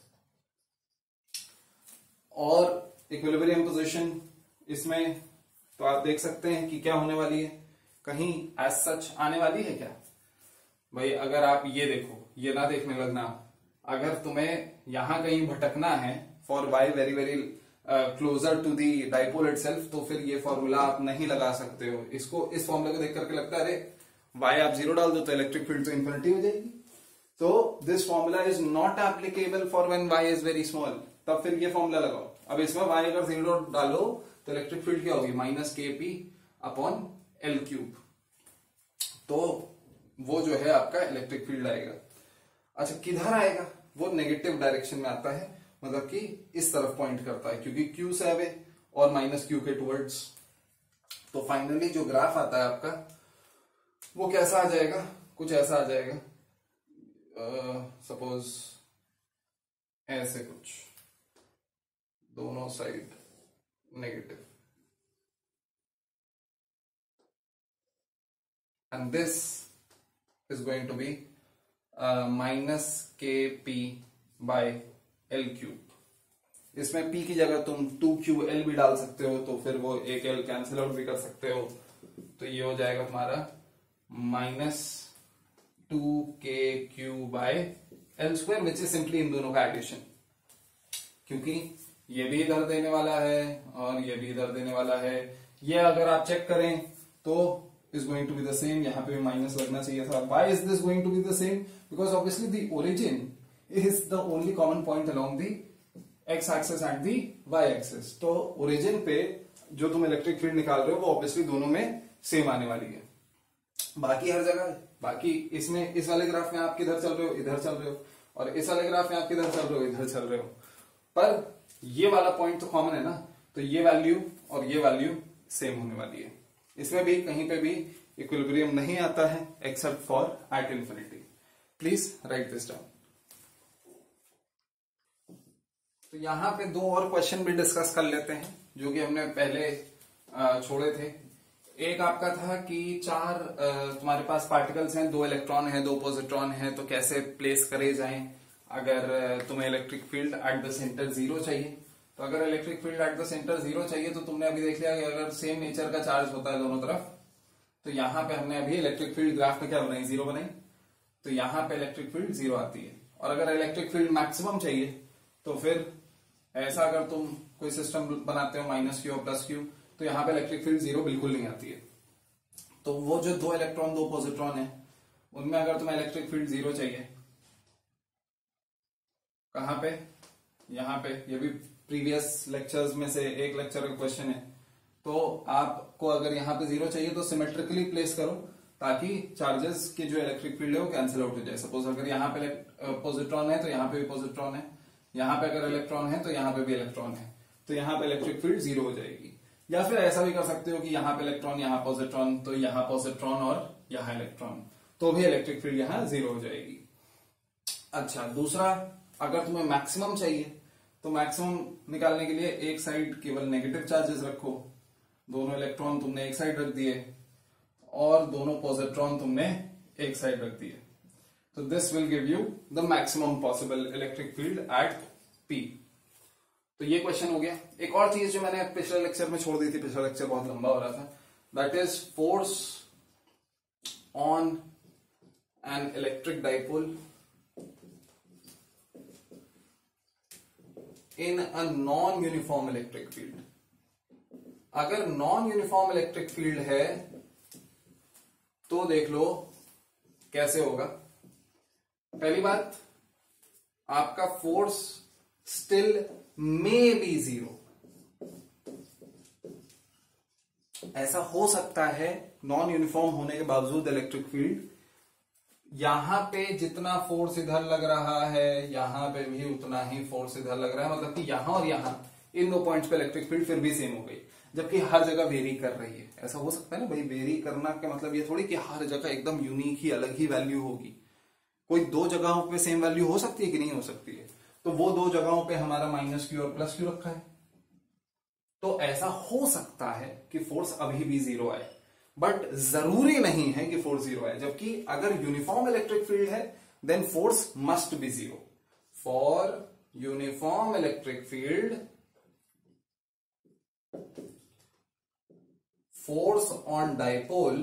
और इक्विलिब्रियम पोजीशन इसमें तो आप देख सकते हैं कि क्या होने वाली है, कहीं एज सच आने वाली है क्या भाई। अगर आप ये देखो, ये ना देखने लगना, अगर तुम्हें यहां कहीं भटकना है for y very very closer to the dipole itself, तो फिर ये फॉर्मूला आप नहीं लगा सकते हो। इसको इस फॉर्मूला को देख करके लगता है अरे वाई आप जीरो डाल दो तो इलेक्ट्रिक फील्ड तो इन्फिनिटी हो जाएगी। तो this formula is not applicable for when y is very small, तब फिर ये फॉर्मूला लगाओ। अब इसमें वाई अगर जीरो डालो तो इलेक्ट्रिक फील्ड क्या होगी, minus k P upon L cube. तो वो जो है आपका इलेक्ट्रिक फील्ड आएगा। अच्छा किधर आएगा, वो नेगेटिव डायरेक्शन में आता है, मतलब कि इस तरफ पॉइंट करता है क्योंकि क्यू से अवे और माइनस क्यू के टुवर्ड्स। तो फाइनली जो ग्राफ आता है आपका वो कैसा आ जाएगा, कुछ ऐसा आ जाएगा, सपोज uh, ऐसे कुछ, दोनों side negative, and this is going to be minus k p by l cube. इसमें p की जगह तुम टू क्यू एल भी डाल सकते हो, तो फिर वो एक l कैंसिल आउट भी कर सकते हो। तो ये हो जाएगा तुम्हारा माइनस टू के q by l square, which is simply इन दोनों का एडिशन, क्योंकि ये भी इधर देने वाला है और ये भी इधर देने वाला है। ये अगर आप चेक करें तो is going to be the same, यहां पे भी माइनस लगना चाहिए था। Why is this going to be the same, because obviously the origin is the only common point along the x axis and the y axis. तो origin पे जो तुम इलेक्ट्रिक फील्ड निकाल रहे हो वो ऑब्वियसली दोनों में सेम आने वाली है। बाकी हर जगह, बाकी इसमें इस वाले ग्राफ में आप किधर चल रहे हो, इधर चल रहे हो, और इस वाले ग्राफ में आप किधर चल रहे हो, इधर चल रहे हो, पर ये वाला पॉइंट तो कॉमन है ना, तो ये वैल्यू और ये वैल्यू सेम होने वाली है। इसमें भी कहीं पे भी इक्विलिब्रियम नहीं आता है except for at infinity. Please write this down. तो यहां पे दो और क्वेश्चन भी डिस्कस कर लेते हैं जो कि हमने पहले छोड़े थे। एक आपका था कि चार तुम्हारे पास पार्टिकल्स हैं, दो इलेक्ट्रॉन है, दो पॉजिट्रॉन है, तो कैसे प्लेस करे जाएं अगर तुम्हें electric field at the centre zero चाहिए। तो अगर electric field at the centre zero चाहिए तो तुमने अभी देख लिया कि अगर सेम नेचर का चार्ज होता है दोनों तरफ, तो यहां पे हमने अभी इलेक्ट्रिक फील्ड ग्राफ में क्या बनाई, जीरो बनाई, तो यहां पे इलेक्ट्रिक फील्ड जीरो आती है। और अगर इलेक्ट्रिक फील्ड मैक्सिमम चाहिए तो फिर ऐसा अगर तुम कोई सिस्टम बनाते हो माइनस क्यू और प्लस क्यू, तो यहां पे इलेक्ट्रिक फील्ड जीरो बिल्कुल नहीं आती है। तो वो जो दो इलेक्ट्रॉन दो पॉजिट्रॉन है उनमें अगर तुम्हें इलेक्ट्रिक फील्ड जीरो चाहिए, कहां पे, यहां पे, ये भी प्रीवियस लेक्चर्स में से एक लेक्चर का क्वेश्चन है। तो आपको अगर यहां पे जीरो चाहिए तो सिमेट्रिकली प्लेस करो ताकि चार्जेस के जो इलेक्ट्रिक फील्ड है वो कैंसिल आउट हो जाए। सपोज अगर यहाँ पे पॉजिट्रॉन है तो यहाँ पे भी पॉजिट्रॉन है, यहाँ पे अगर इलेक्ट्रॉन है तो यहाँ पे भी इलेक्ट्रॉन है, तो यहाँ पे इलेक्ट्रिक फील्ड जीरो हो जाएगी। या फिर ऐसा भी कर सकते हो कि यहाँ पे इलेक्ट्रॉन, यहाँ पॉजिट्रॉन, तो यहाँ पॉजिट्रॉन और यहाँ इलेक्ट्रॉन, तो भी इलेक्ट्रिक फील्ड यहाँ जीरो हो जाएगी। अच्छा दूसरा, अगर तुम्हें मैक्सिमम चाहिए तो मैक्सिमम निकालने के लिए एक साइड केवल नेगेटिव चार्जेस रखो, दोनों इलेक्ट्रॉन तुमने एक साइड रख दिए और दोनों पॉजिट्रॉन तुमने एक साइड रख दिए, तो this will give you the maximum possible electric field at P. तो ये क्वेश्चन हो गया। एक और चीज जो मैंने पिछले लेक्चर में छोड़ दी थी, पिछला लेक्चर बहुत लंबा हो रहा था, that is force on an electric dipole in a non uniform electric field. अगर नॉन यूनिफॉर्म इलेक्ट्रिक फील्ड है तो देख लो कैसे होगा। पहली बात, आपका force still may be zero. ऐसा हो सकता है नॉन यूनिफॉर्म होने के बावजूद इलेक्ट्रिक फील्ड, यहां पे जितना फोर्स इधर लग रहा है यहां पे भी उतना ही फोर्स इधर लग रहा है, मतलब कि यहां और यहां इन दो पॉइंट्स पे इलेक्ट्रिक फील्ड फिर भी सेम हो गई, जबकि हर जगह वेरी कर रही है। ऐसा हो सकता है ना भाई, वेरी करना का मतलब ये थोड़ी कि हर जगह एकदम यूनिक ही अलग ही वैल्यू होगी। कोई दो जगहों पे सेम वैल्यू हो सकती है कि नहीं हो सकती है, तो वो दो जगहों पे हमारा माइनस क्यू और प्लस क्यू रखा है, तो ऐसा हो सकता है कि फोर्स अभी भी जीरो आए, बट जरूरी नहीं है कि फोर्स जीरो आए। जबकि अगर यूनिफॉर्म इलेक्ट्रिक फील्ड है then force must be zero. For uniform electric field force on dipole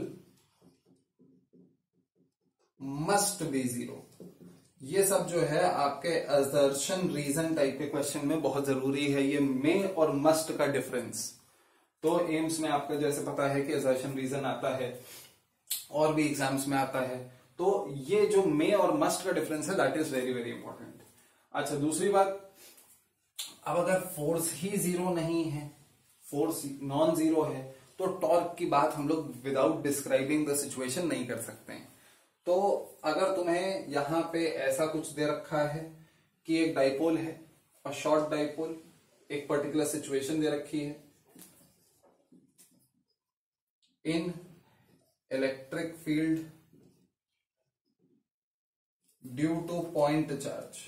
must be zero. ये सब जो है आपके असर्शन रीजन टाइप के क्वेश्चन में बहुत जरूरी है, ये मे और मस्ट का डिफरेंस। तो एम्स में आपका जैसे पता है कि असर्शन रीजन आता है और भी एग्जाम्स में आता है, तो ये जो मे और मस्ट का डिफरेंस है that is very very important. अच्छा दूसरी बात, अब अगर फोर्स ही जीरो नहीं है, फोर्स नॉन जीरो है, तो टॉर्क की बात हम लोग विदाउट डिस्क्राइबिंग द सिचुएशन नहीं कर सकते हैं। तो अगर तुम्हें यहां पे ऐसा कुछ दे रखा है कि एक डाइपोल है और शॉर्ट डाइपोल, एक पर्टिकुलर सिचुएशन दे रखी है, in electric field due to point charge,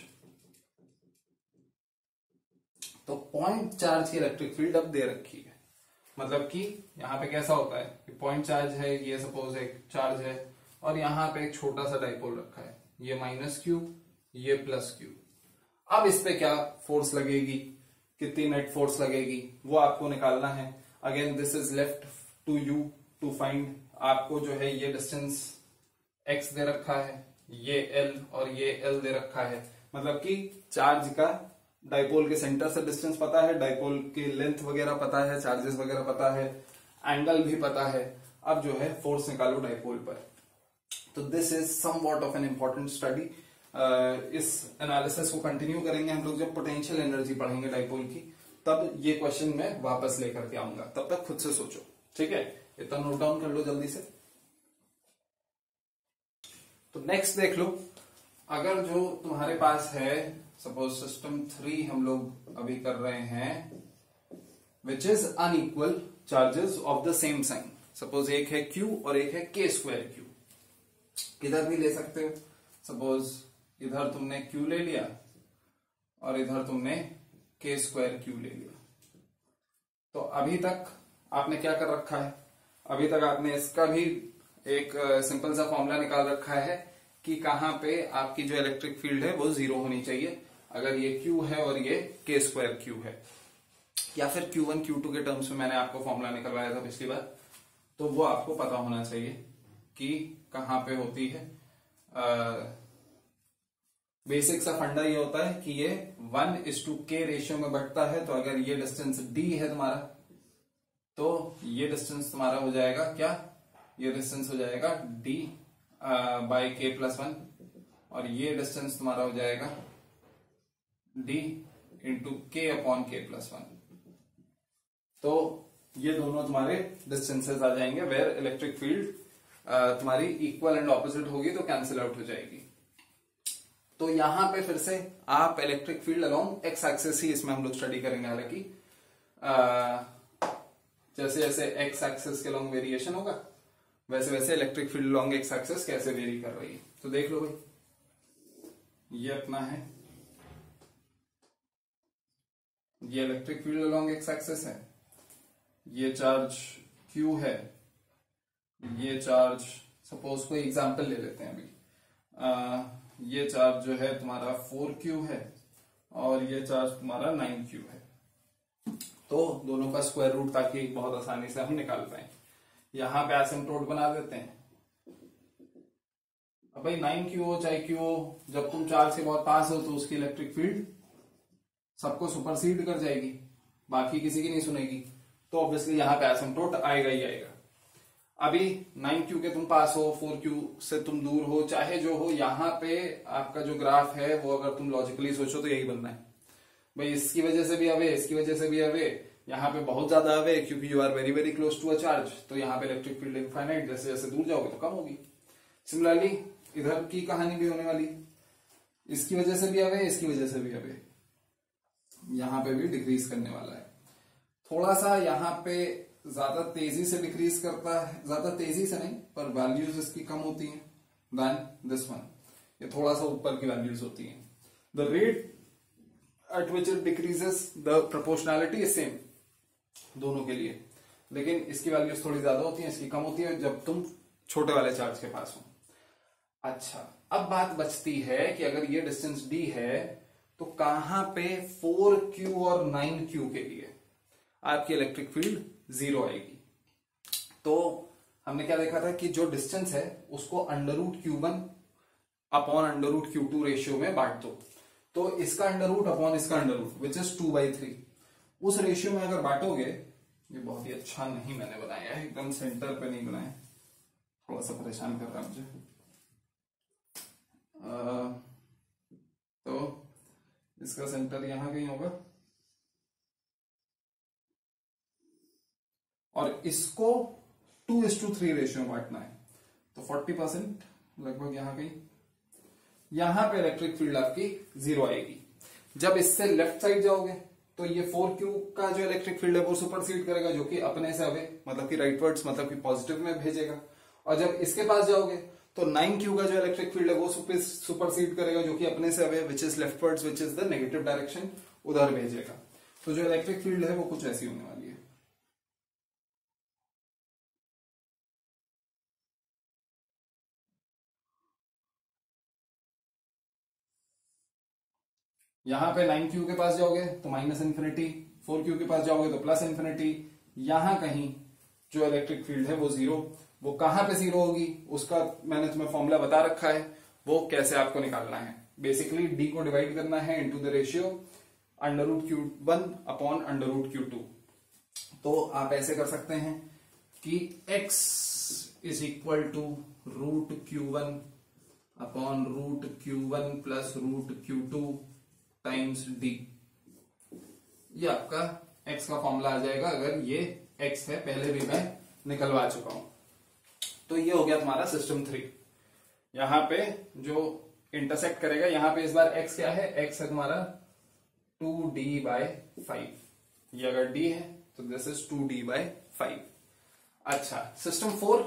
तो पॉइंट चार्ज की इलेक्ट्रिक फील्ड अब दे रखी है। मतलब कि यहां पे कैसा होता है कि पॉइंट चार्ज है, ये सपोज एक चार्ज है और यहां पे एक छोटा सा डाइपोल रखा है, ये माइनस क्यू, ये प्लस क्यू। अब इस पे क्या फोर्स लगेगी, कितनी नेट फोर्स लगेगी, वो आपको निकालना है। Again this is left to you to find. आपको जो है ये डिस्टेंस x दे रखा है, ये l और ये l दे रखा है। मतलब कि चार्ज का डाइपोल के सेंटर से डिस्टेंस पता है, डाइपोल की लेंथ वगैरह पता है, चार्जेस वगैरह पता है, एंगल भी पता है। अब जो है फोर्स निकालो डाइपोल पर। तो this is somewhat of an important study. इस एनालिसिस को कंटिन्यू करेंगे हम लोग जब पोटेंशियल एनर्जी पढ़ेंगे डाइपोल की, तब ये क्वेश्चन मैं वापस लेकर के आऊंगा। तब तक खुद से सोचो, ठीक है? इतना नोट डाउन कर लो जल्दी से। तो नेक्स्ट देख लो, अगर जो तुम्हारे पास है, सपोज सिस्टम थ्री हम लोग अभी कर रहे हैं, which is unequal charges of the same sign. Suppose एक है Q और एक है के स्क्वायर क्यू। किधर भी ले सकते हो। सपोज इधर तुमने Q ले लिया और इधर तुमने के स्क्वायर क्यू ले लिया। तो अभी तक आपने क्या कर रखा है, अभी तक आपने इसका भी एक सिंपल सा फॉर्मूला निकाल रखा है कि कहां पे आपकी जो इलेक्ट्रिक फील्ड है वो जीरो होनी चाहिए, अगर ये Q है और ये के स्क्वायर क्यू है, या फिर क्यू वन क्यू टू के टर्म्स में मैंने आपको फॉर्मूला निकलवाया था पिछली बार, तो वो आपको पता होना चाहिए कि कहां पे होती है। बेसिक सा फंडा ये होता है कि ये वन इज टू के रेशियो में बढ़ता है। तो अगर ये डिस्टेंस d है तुम्हारा, तो ये डिस्टेंस तुम्हारा हो जाएगा क्या, ये डिस्टेंस हो जाएगा d by k plus one, और ये डिस्टेंस तुम्हारा हो जाएगा d into k upon k plus one. तो ये दोनों तुम्हारे डिस्टेंसेस आ जाएंगे वेयर इलेक्ट्रिक फील्ड तुम्हारी इक्वल एंड ऑपोजिट होगी, तो कैंसिल आउट हो जाएगी। तो यहां पे फिर से आप electric field along x axis ही इसमें हम लोग स्टडी करेंगे। हालांकि जैसे जैसे एक्स एक्सिस के अलोंग वेरिएशन होगा, वैसे वैसे electric field along x axis कैसे वेरी कर रही है। तो देख लो भाई, ये अपना है, ये electric field along x axis है, ये चार्ज Q है, ये चार्ज सपोज कोई एग्जांपल ले लेते हैं अभी, आ, ये चार्ज जो है तुम्हारा फोर क्यू है और ये चार्ज तुम्हारा नाइन क्यू है। तो दोनों का स्क्वायर रूट ताकि बहुत आसानी से हम निकाल पाए, यहां पे एसिम्प्टोट बना देते हैं। अब भाई नाइन क्यू हो चाहे क्यू हो, जब तुम चार्ज के बहुत पास हो तो उसकी इलेक्ट्रिक फील्ड सबको सुपरसीड कर जाएगी, बाकी किसी की नहीं सुनेगी। तो ऑब्वियसली यहां पे एसिम्प्टोट आएगा ही आएगा। अभी नाइन क्यू के तुम पास हो, फोर क्यू से तुम दूर हो, चाहे जो हो, यहां पे आपका जो ग्राफ है वो अगर तुम लॉजिकली सोचो तो यही बनना है भाई, इसकी वजह से भी अवे, इसकी वजह से भी अवे, यहाँ पे बहुत ज्यादा अवे क्योंकि you are very very close to a charge. तो यहाँ पे इलेक्ट्रिक फील्ड इनफाइनाइट, जैसे जैसे दूर जाओगे तो कम होगी। सिमिलरली इधर की कहानी भी होने वाली, इसकी वजह से भी अवे, इसकी वजह से भी अवे, यहाँ पे भी डिक्रीज करने वाला है। थोड़ा सा यहाँ पे ज्यादा तेजी से डिक्रीज करता है, ज्यादा तेजी से नहीं, पर वैल्यूज इसकी कम होती हैं देन दिस वन। ये थोड़ा सा ऊपर की वैल्यूज होती हैं। The rate at which it decreases, the proportionality is same दोनों के लिए, लेकिन इसकी वैल्यूज थोड़ी ज्यादा होती हैं, इसकी कम होती है जब तुम छोटे वाले चार्ज के पास हो। अच्छा, अब बात बचती है कि अगर ये डिस्टेंस d है तो कहां पे फोर क्यू और नाइन क्यू के लिए आपकी इलेक्ट्रिक फील्ड जीरो आएगी। तो हमने क्या देखा था कि जो डिस्टेंस है उसको under root q one upon under root q two ratio में बांट दो। तो इसका अंडर रूट अपॉन इसका under root which is two by three, उस रेशियो में अगर बांटोगे, ये बहुत ही अच्छा नहीं मैंने बनाया है, एकदम सेंटर पे नहीं बनाया, थोड़ा सा परेशान कर रहा है मुझे। आ, तो इसका सेंटर यहां कहीं होगा, और इसको two is to three ratio में बांटना है, तो फोर्टी परसेंट लगभग यहां कहीं, यहां पे इलेक्ट्रिक फील्ड आपकी जीरो आएगी। जब इससे लेफ्ट साइड जाओगे तो ये फोर क्यू का जो इलेक्ट्रिक फील्ड है वो सुपरसीड करेगा, जो कि अपने से अवे मतलब कि राइटवर्ड्स मतलब कि पॉजिटिव में भेजेगा। और जब इसके पास जाओगे तो नाइन क्यू का जो इलेक्ट्रिक फील्ड है वो सुपरसीड करेगा, जो कि अपने से away which is leftwards which is the negative direction, उधर भेजेगा। तो जो इलेक्ट्रिक फील्ड है वो कुछ ऐसी होने वाली है। यहां पे नाइन क्यू के पास जाओगे तो माइनस इन्फिनिटी, फोर क्यू के पास जाओगे तो प्लस इन्फिनिटी। यहां कहीं जो इलेक्ट्रिक फील्ड है वो जीरो, वो कहां पे जीरो होगी उसका मैंने तुम्हें फॉर्मूला बता रखा है, वो कैसे आपको निकालना है। बेसिकली डी को डिवाइड करना है into the ratio under root q one upon under root q two. तो आप ऐसे कर सकते हैं कि x is equal to root q one upon root q one plus root q two times d. ये आपका x का फॉर्मूला आ जाएगा, अगर ये x है, पहले भी मैं निकलवा चुका हूं। तो ये हो गया तुम्हारा सिस्टम थ्री। यहां पे जो इंटरसेक्ट करेगा, यहां पे इस बार x क्या है, x है तुम्हारा टू डी बाय फाइव। ये अगर d है तो this is two d by five. अच्छा, सिस्टम फोर,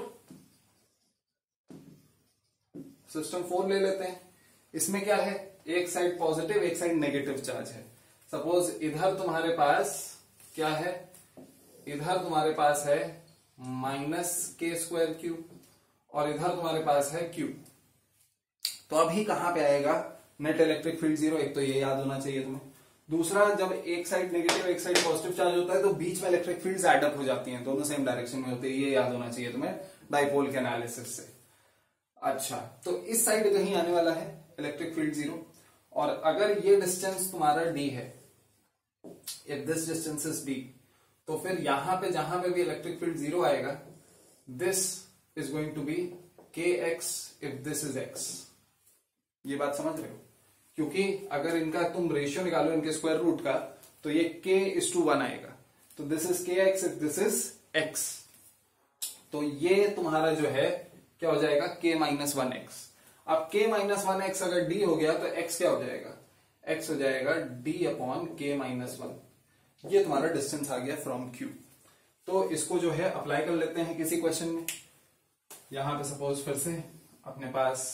सिस्टम फोर ले लेते हैं। इसमें क्या है, एक साइड पॉजिटिव एक साइड नेगेटिव चार्ज है। सपोज इधर तुम्हारे पास क्या है, इधर तुम्हारे पास है माइनस के स्क्वायर क्यू और इधर तुम्हारे पास है क्यू। तो अभी कहां पे आएगा नेट इलेक्ट्रिक फील्ड जीरो, एक तो ये याद होना चाहिए तुम्हें। दूसरा, जब एक साइड नेगेटिव एक साइड पॉजिटिव चार्ज होता है तो बीच में इलेक्ट्रिक फील्ड्स एड अप हो जाती हैं, दोनों सेम डायरेक्शन में होते हैं, ये याद होना चाहिए तुम्हें डाइपोल के एनालिसिस से। अच्छा, तो इस साइड कहीं आने वाला है इलेक्ट्रिक फील्ड जीरो, और अगर ये डिस्टेंस तुम्हारा d है, if this distance is d, तो फिर यहां पे जहां पे भी इलेक्ट्रिक फील्ड जीरो आएगा, this is going to be k x if this is x। ये बात समझ रहे हो? क्योंकि अगर इनका तुम रेशियो निकालो इनके स्क्वायर रूट का, तो ये k इज टू वन आएगा, तो this is k x if this is x। तो ये तुम्हारा जो है क्या हो जाएगा, k माइनस वन एक्स। अब k माइनस वन एक्स अगर d हो गया तो x क्या हो जाएगा, x हो जाएगा d upon k minus one. ये तुम्हारा डिस्टेंस आ गया फ्रॉम q। तो इसको जो है अप्लाई कर लेते हैं किसी क्वेश्चन में। यहां पे सपोज फिर से अपने पास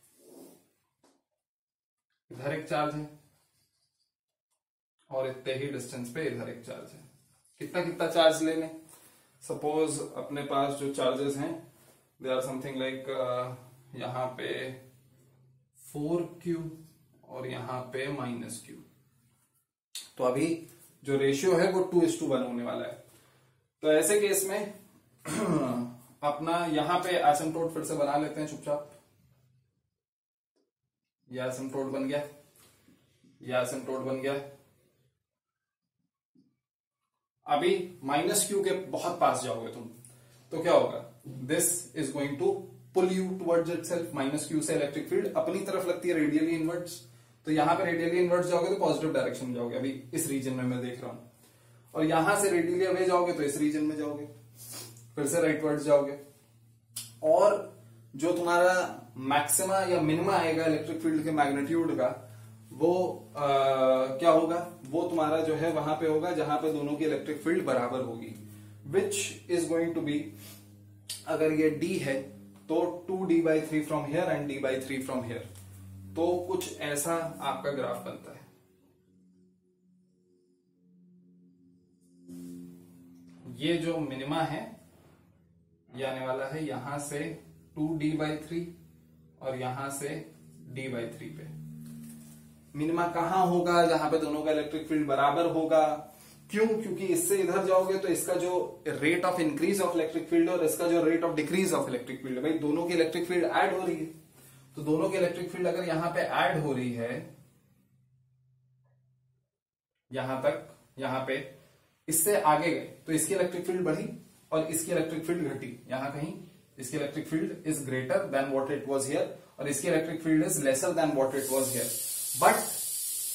इधर एक चार्ज है और इतने ही डिस्टेंस पे इधर एक चार्ज है। कितना कितना चार्ज ले लें, सपोज अपने पास जो चार्जेस हैं दे आर समथिंग लाइक यहां पे फोर क्यू और यहां पे माइनस क्यू। तो अभी जो रेशियो है वो टू इज टू वन होने वाला है। तो ऐसे केस में अपना यहां पे एसिम्प्टोट फिर से बना लेते हैं चुपचाप। ये एसिम्प्टोट बन गया, ये एसिम्प्टोट बन गया। अभी माइनस क्यू के बहुत पास जाओगे तुम तो क्या होगा, this is going to pull you towards itself. Minus q से इलेक्ट्रिक फील्ड अपनी तरफ लगती है रेडियली इनवर्ट्स, तो यहां पे रेडियली इनवर्ट्स जाओगे तो पॉजिटिव डायरेक्शन में जाओगे, अभी इस रीजन में मैं देख रहा हूं। और यहां से रेडियली अवे जाओगे तो इस रीजन में जाओगे, फिर से राइटवर्ड्स जाओगे। और जो तुम्हारा मैक्सिमा या मिनिमा आएगा इलेक्ट्रिक फील्ड के मैग्नीट्यूड का, वो आ, क्या होगा, वो तुम्हारा जो है वहां पे होगा जहां पे दोनों की इलेक्ट्रिक फील्ड बराबर होगी, which is going to be, अगर ये d है तो two d by three from here and d by three from here. तो कुछ ऐसा आपका ग्राफ बनता है। ये जो मिनिमा है ये आने वाला है यहां से टू डी बाई थ्री और यहां से d बाई थ्री पे। मिनिमा कहां होगा, जहां पे दोनों का इलेक्ट्रिक फील्ड बराबर होगा। क्यों? क्योंकि इससे इधर जाओगे तो इसका जो rate of increase of electric field और इसका जो rate of decrease of electric field, भाई दोनों की इलेक्ट्रिक फील्ड ऐड हो रही है। तो दोनों की इलेक्ट्रिक फील्ड अगर यहां पे ऐड हो रही है, यहां तक, यहां पे इससे आगे गए तो इसकी इलेक्ट्रिक फील्ड बढ़ी और इसकी इलेक्ट्रिक फील्ड घटी। यहां कहीं इसकी electric field is greater than what it was here और इसकी electric field is lesser than what it was here. But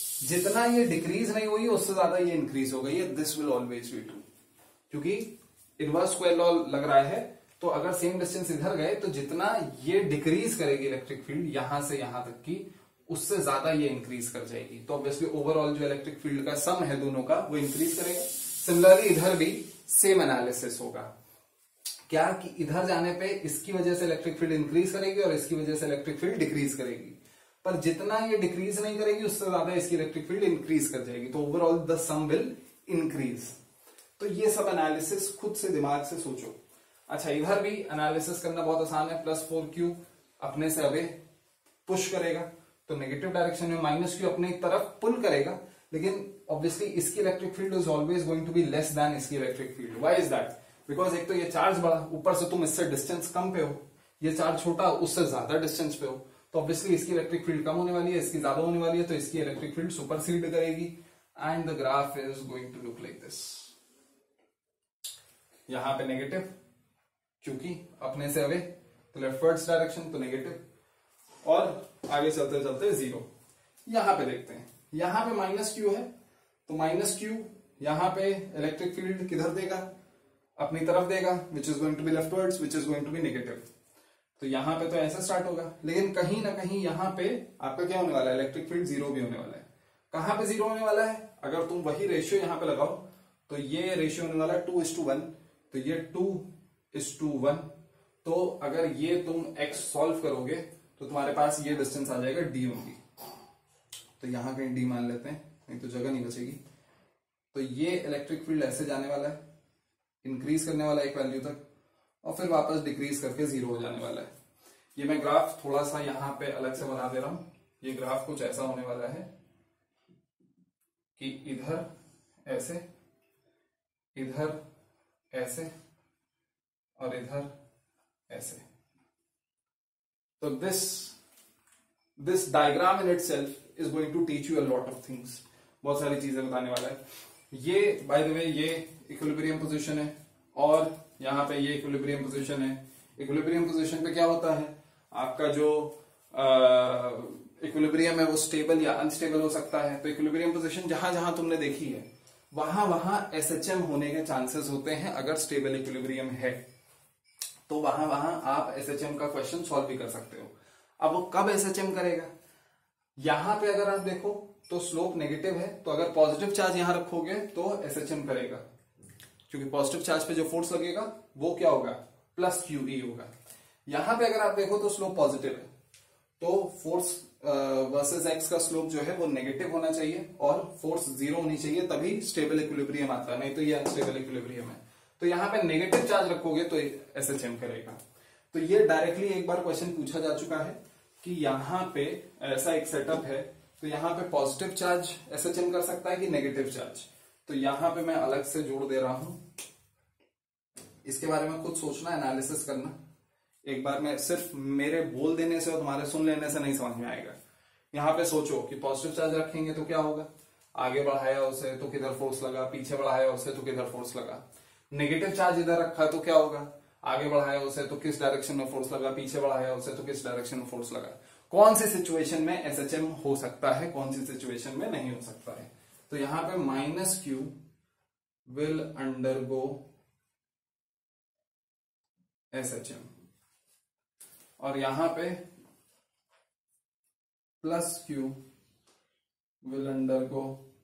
जितना ये डिक्रीज नहीं हुई उससे ज्यादा ये इंक्रीज हो गई है। This will always be true, क्योंकि इनवर्स स्क्वायर लॉ लग रहा है, तो अगर सेम डिस्टेंस इधर गए तो जितना ये डिक्रीज करेगी इलेक्ट्रिक फील्ड यहां से यहां तक की, उससे ज्यादा ये इंक्रीज कर जाएगी। तो ऑब्वियसली ओवरऑल जो इलेक्ट्रिक फील्ड का सम है दोनों का वो इंक्रीज करेगा। सिमिलरली इधर भी सेम एनालिसिस होगा, क्या कि इधर जाने पे इसकी वजह से इलेक्ट्रिक फील्ड इंक्रीज करेगी और इसकी वजह से इलेक्ट्रिक फील्ड डिक्रीज करेगी, पर जितना ये डिक्रीज नहीं करेगी उससे ज्यादा इसकी इलेक्ट्रिक फील्ड इंक्रीज कर जाएगी। तो overall the sum will increase. तो ये सब एनालिसिस खुद से दिमाग से सोचो। अच्छा, इधर भी एनालिसिस करना बहुत आसान है। प्लस फोर क्यू अपने से अवे पुश करेगा, तो नेगेटिव डायरेक्शन में माइनस क्यू अपनी तरफ पुल करेगा, लेकिन ऑब्वियसली इसकी electric field is always going to be less than इसकी electric field. Why is that? Because एक तो ये चार्ज बड़ा, ऊपर से तुम इससे डिस्टेंस कम पे हो, ये चार्ज छोटा उससे ज्यादा डिस्टेंस पे हो, तो ऑब्वियसली इसकी इलेक्ट्रिक फील्ड कम होने वाली है, इसकी ज्यादा होने वाली है, तो इसकी इलेक्ट्रिक फील्ड सुपरसीड करेगी and the graph is going to look like this. यहां पे नेगेटिव क्योंकि अपने से अवे, तो लेफ्टवर्ड्स डायरेक्शन तो नेगेटिव, और आगे चलते चलते जीरो। यहां पे देखते हैं, यहां पे माइनस क्यू है, तो माइनस क्यू यहां पे इलेक्ट्रिक फील्ड किधर देगा? अपनी तरफ देगा, which is going to be leftwards, which is going to be negative. तो यहां पे तो ऐसा स्टार्ट होगा, लेकिन कहीं ना कहीं यहां पे आपका क्या होने वाला है? इलेक्ट्रिक फील्ड जीरो भी होने वाला है। कहां पे जीरो होने वाला है? अगर तुम वही रेशियो यहां पे लगाओ तो ये रेशियो होने वाला है टू इज टू वन, तो ये टू इज टू वन। तो अगर ये तुम x सॉल्व करोगे तो तुम्हारे पास ये डिस्टेंस आ जाएगा d होगी, तो यहां कहीं d मान लेते हैं, नहीं तो जगह नहीं बचेगी। तो ये इलेक्ट्रिक फील्ड ऐसे जाने वाला है, इंक्रीज करने वाला है एक वैल्यू तक, और फिर वापस डिक्रीज करके जीरो हो जाने वाला है। ये मैं ग्राफ थोड़ा सा यहां पे अलग से बना दे रहा हूं। ये ग्राफ कुछ ऐसा होने वाला है कि इधर ऐसे, इधर ऐसे और इधर ऐसे। तो this this diagram in itself is going to teach you a lot of things. बहुत सारी चीजें बताने वाला है। ये बाय द वे ये इक्विलिब्रियम पोजीशन है, और यहां पे ये इक्विलिब्रियम पोजीशन है। इक्विलिब्रियम पोजीशन पे क्या होता है? आपका जो इक्विलिब्रियम है वो स्टेबल या अनस्टेबल हो सकता है। तो इक्विलिब्रियम पोजीशन जहां जहां तुमने देखी है वहां वहां एसएचएम होने के चांसेस होते हैं। अगर स्टेबल इक्विलिब्रियम है तो वहां वहां आप एसएचएम का क्वेश्चन सॉल्व भी कर सकते हो। अब वो कब एसएचएम करेगा? यहां पे अगर आप देखो तो स्लोप नेगेटिव है, तो अगर पॉजिटिव चार्ज यहां रखोगे तो एसएचएम करेगा, क्योंकि पॉजिटिव चार्ज पे जो फोर्स लगेगा वो क्या होगा? प्लस क्यू ई होगा। यहां पे अगर आप देखो तो स्लोप पॉजिटिव है, तो फोर्स वर्सेस एक्स का स्लोप जो है वो नेगेटिव होना चाहिए और फोर्स जीरो होनी चाहिए, तभी स्टेबल इक्विलिब्रियम आता है, नहीं तो ये अनस्टेबल इक्विलिब्रियम है। तो यहां पे नेगेटिव चार्ज रखोगे तो एसएचएम करेगा। तो ये डायरेक्टली एक बार क्वेश्चन पूछा जा चुका है कि यहां पे ऐसा एक सेटअप है, तो यहां पे पॉजिटिव चार्ज एसएचएम कर सकता है कि नेगेटिव चार्ज। तो यहां पे मैं अलग से जोड़ दे रहा हूं, इसके बारे में खुद सोचना, एनालिसिस करना। एक बार में सिर्फ मेरे बोल देने से और तुम्हारे सुन लेने से नहीं समझ में आएगा। यहां पे सोचो कि पॉजिटिव चार्ज रखेंगे तो क्या होगा? आगे बढ़ाया उसे तो किधर फोर्स लगा, पीछे बढ़ाया उसे तो किधर फोर्स लगा। नेगेटिव चार्ज इधर रखा तो क्या होगा? आगे बढ़ाया उसे तो किस डायरेक्शन में फोर्स लगा, पीछे बढ़ाया उसे तो किस डायरेक्शन में फोर्स लगा। कौन सी सिचुएशन में एसएचएम हो सकता है, कौन सी सिचुएशन में नहीं हो सकता है? तो यहां पे minus q will undergo SHM, और यहां पे plus Q will undergo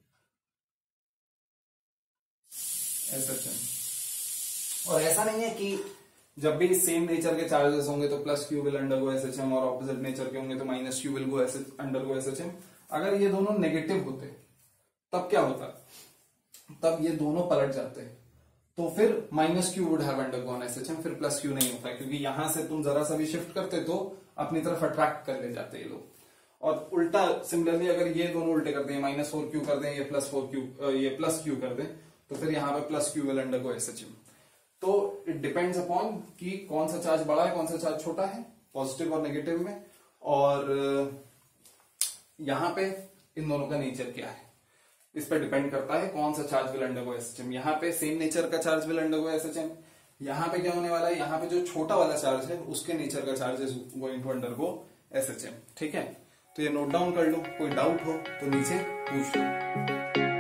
SHM. और ऐसा नहीं है कि जब भी सेम नेचर के चार्जेस होंगे तो plus Q will undergo SHM, और ऑपोजिट नेचर के होंगे तो minus q will go undergo SHM. अगर ये दोनों नेगेटिव होते तब क्या होता? तब ये दोनों पलट जाते, तो फिर minus q would have undergone SHM, फिर प्लस क्यू नहीं होता, क्योंकि यहां से तुम जरा सा भी शिफ्ट करते तो अपनी तरफ अट्रैक्ट कर ले जाते ये लोग। और उल्टा सिमिलरली अगर ये दोनों उल्टे कर दें, माइनस फोर क्यू कर दें, ये प्लस फोर क्यू ये प्लस क्यू कर दें, तो फिर यहां पे plus Q will undergo SHM. तो इट डिपेंड्स अपॉन कि कौन सा चार्ज बड़ा है, कौन सा चार्ज छोटा है, पॉजिटिव और नेगेटिव में। और यहां पे इन दोनों का नेचर क्या है, इस पर डिपेंड करता है कौन सा चार्ज विल अंडरगो एसएचएम। यहाँ पे सेम नेचर का चार्ज विल अंडरगो एसएचएम। यहाँ पे क्या होने वाला है? यहाँ पे जो छोटा वाला चार्ज है उसके नेचर का charge is going to undergo SHM. ठीक है, तो ये नोट डाउन कर लो, कोई डाउट हो तो नीचे पूछ लो।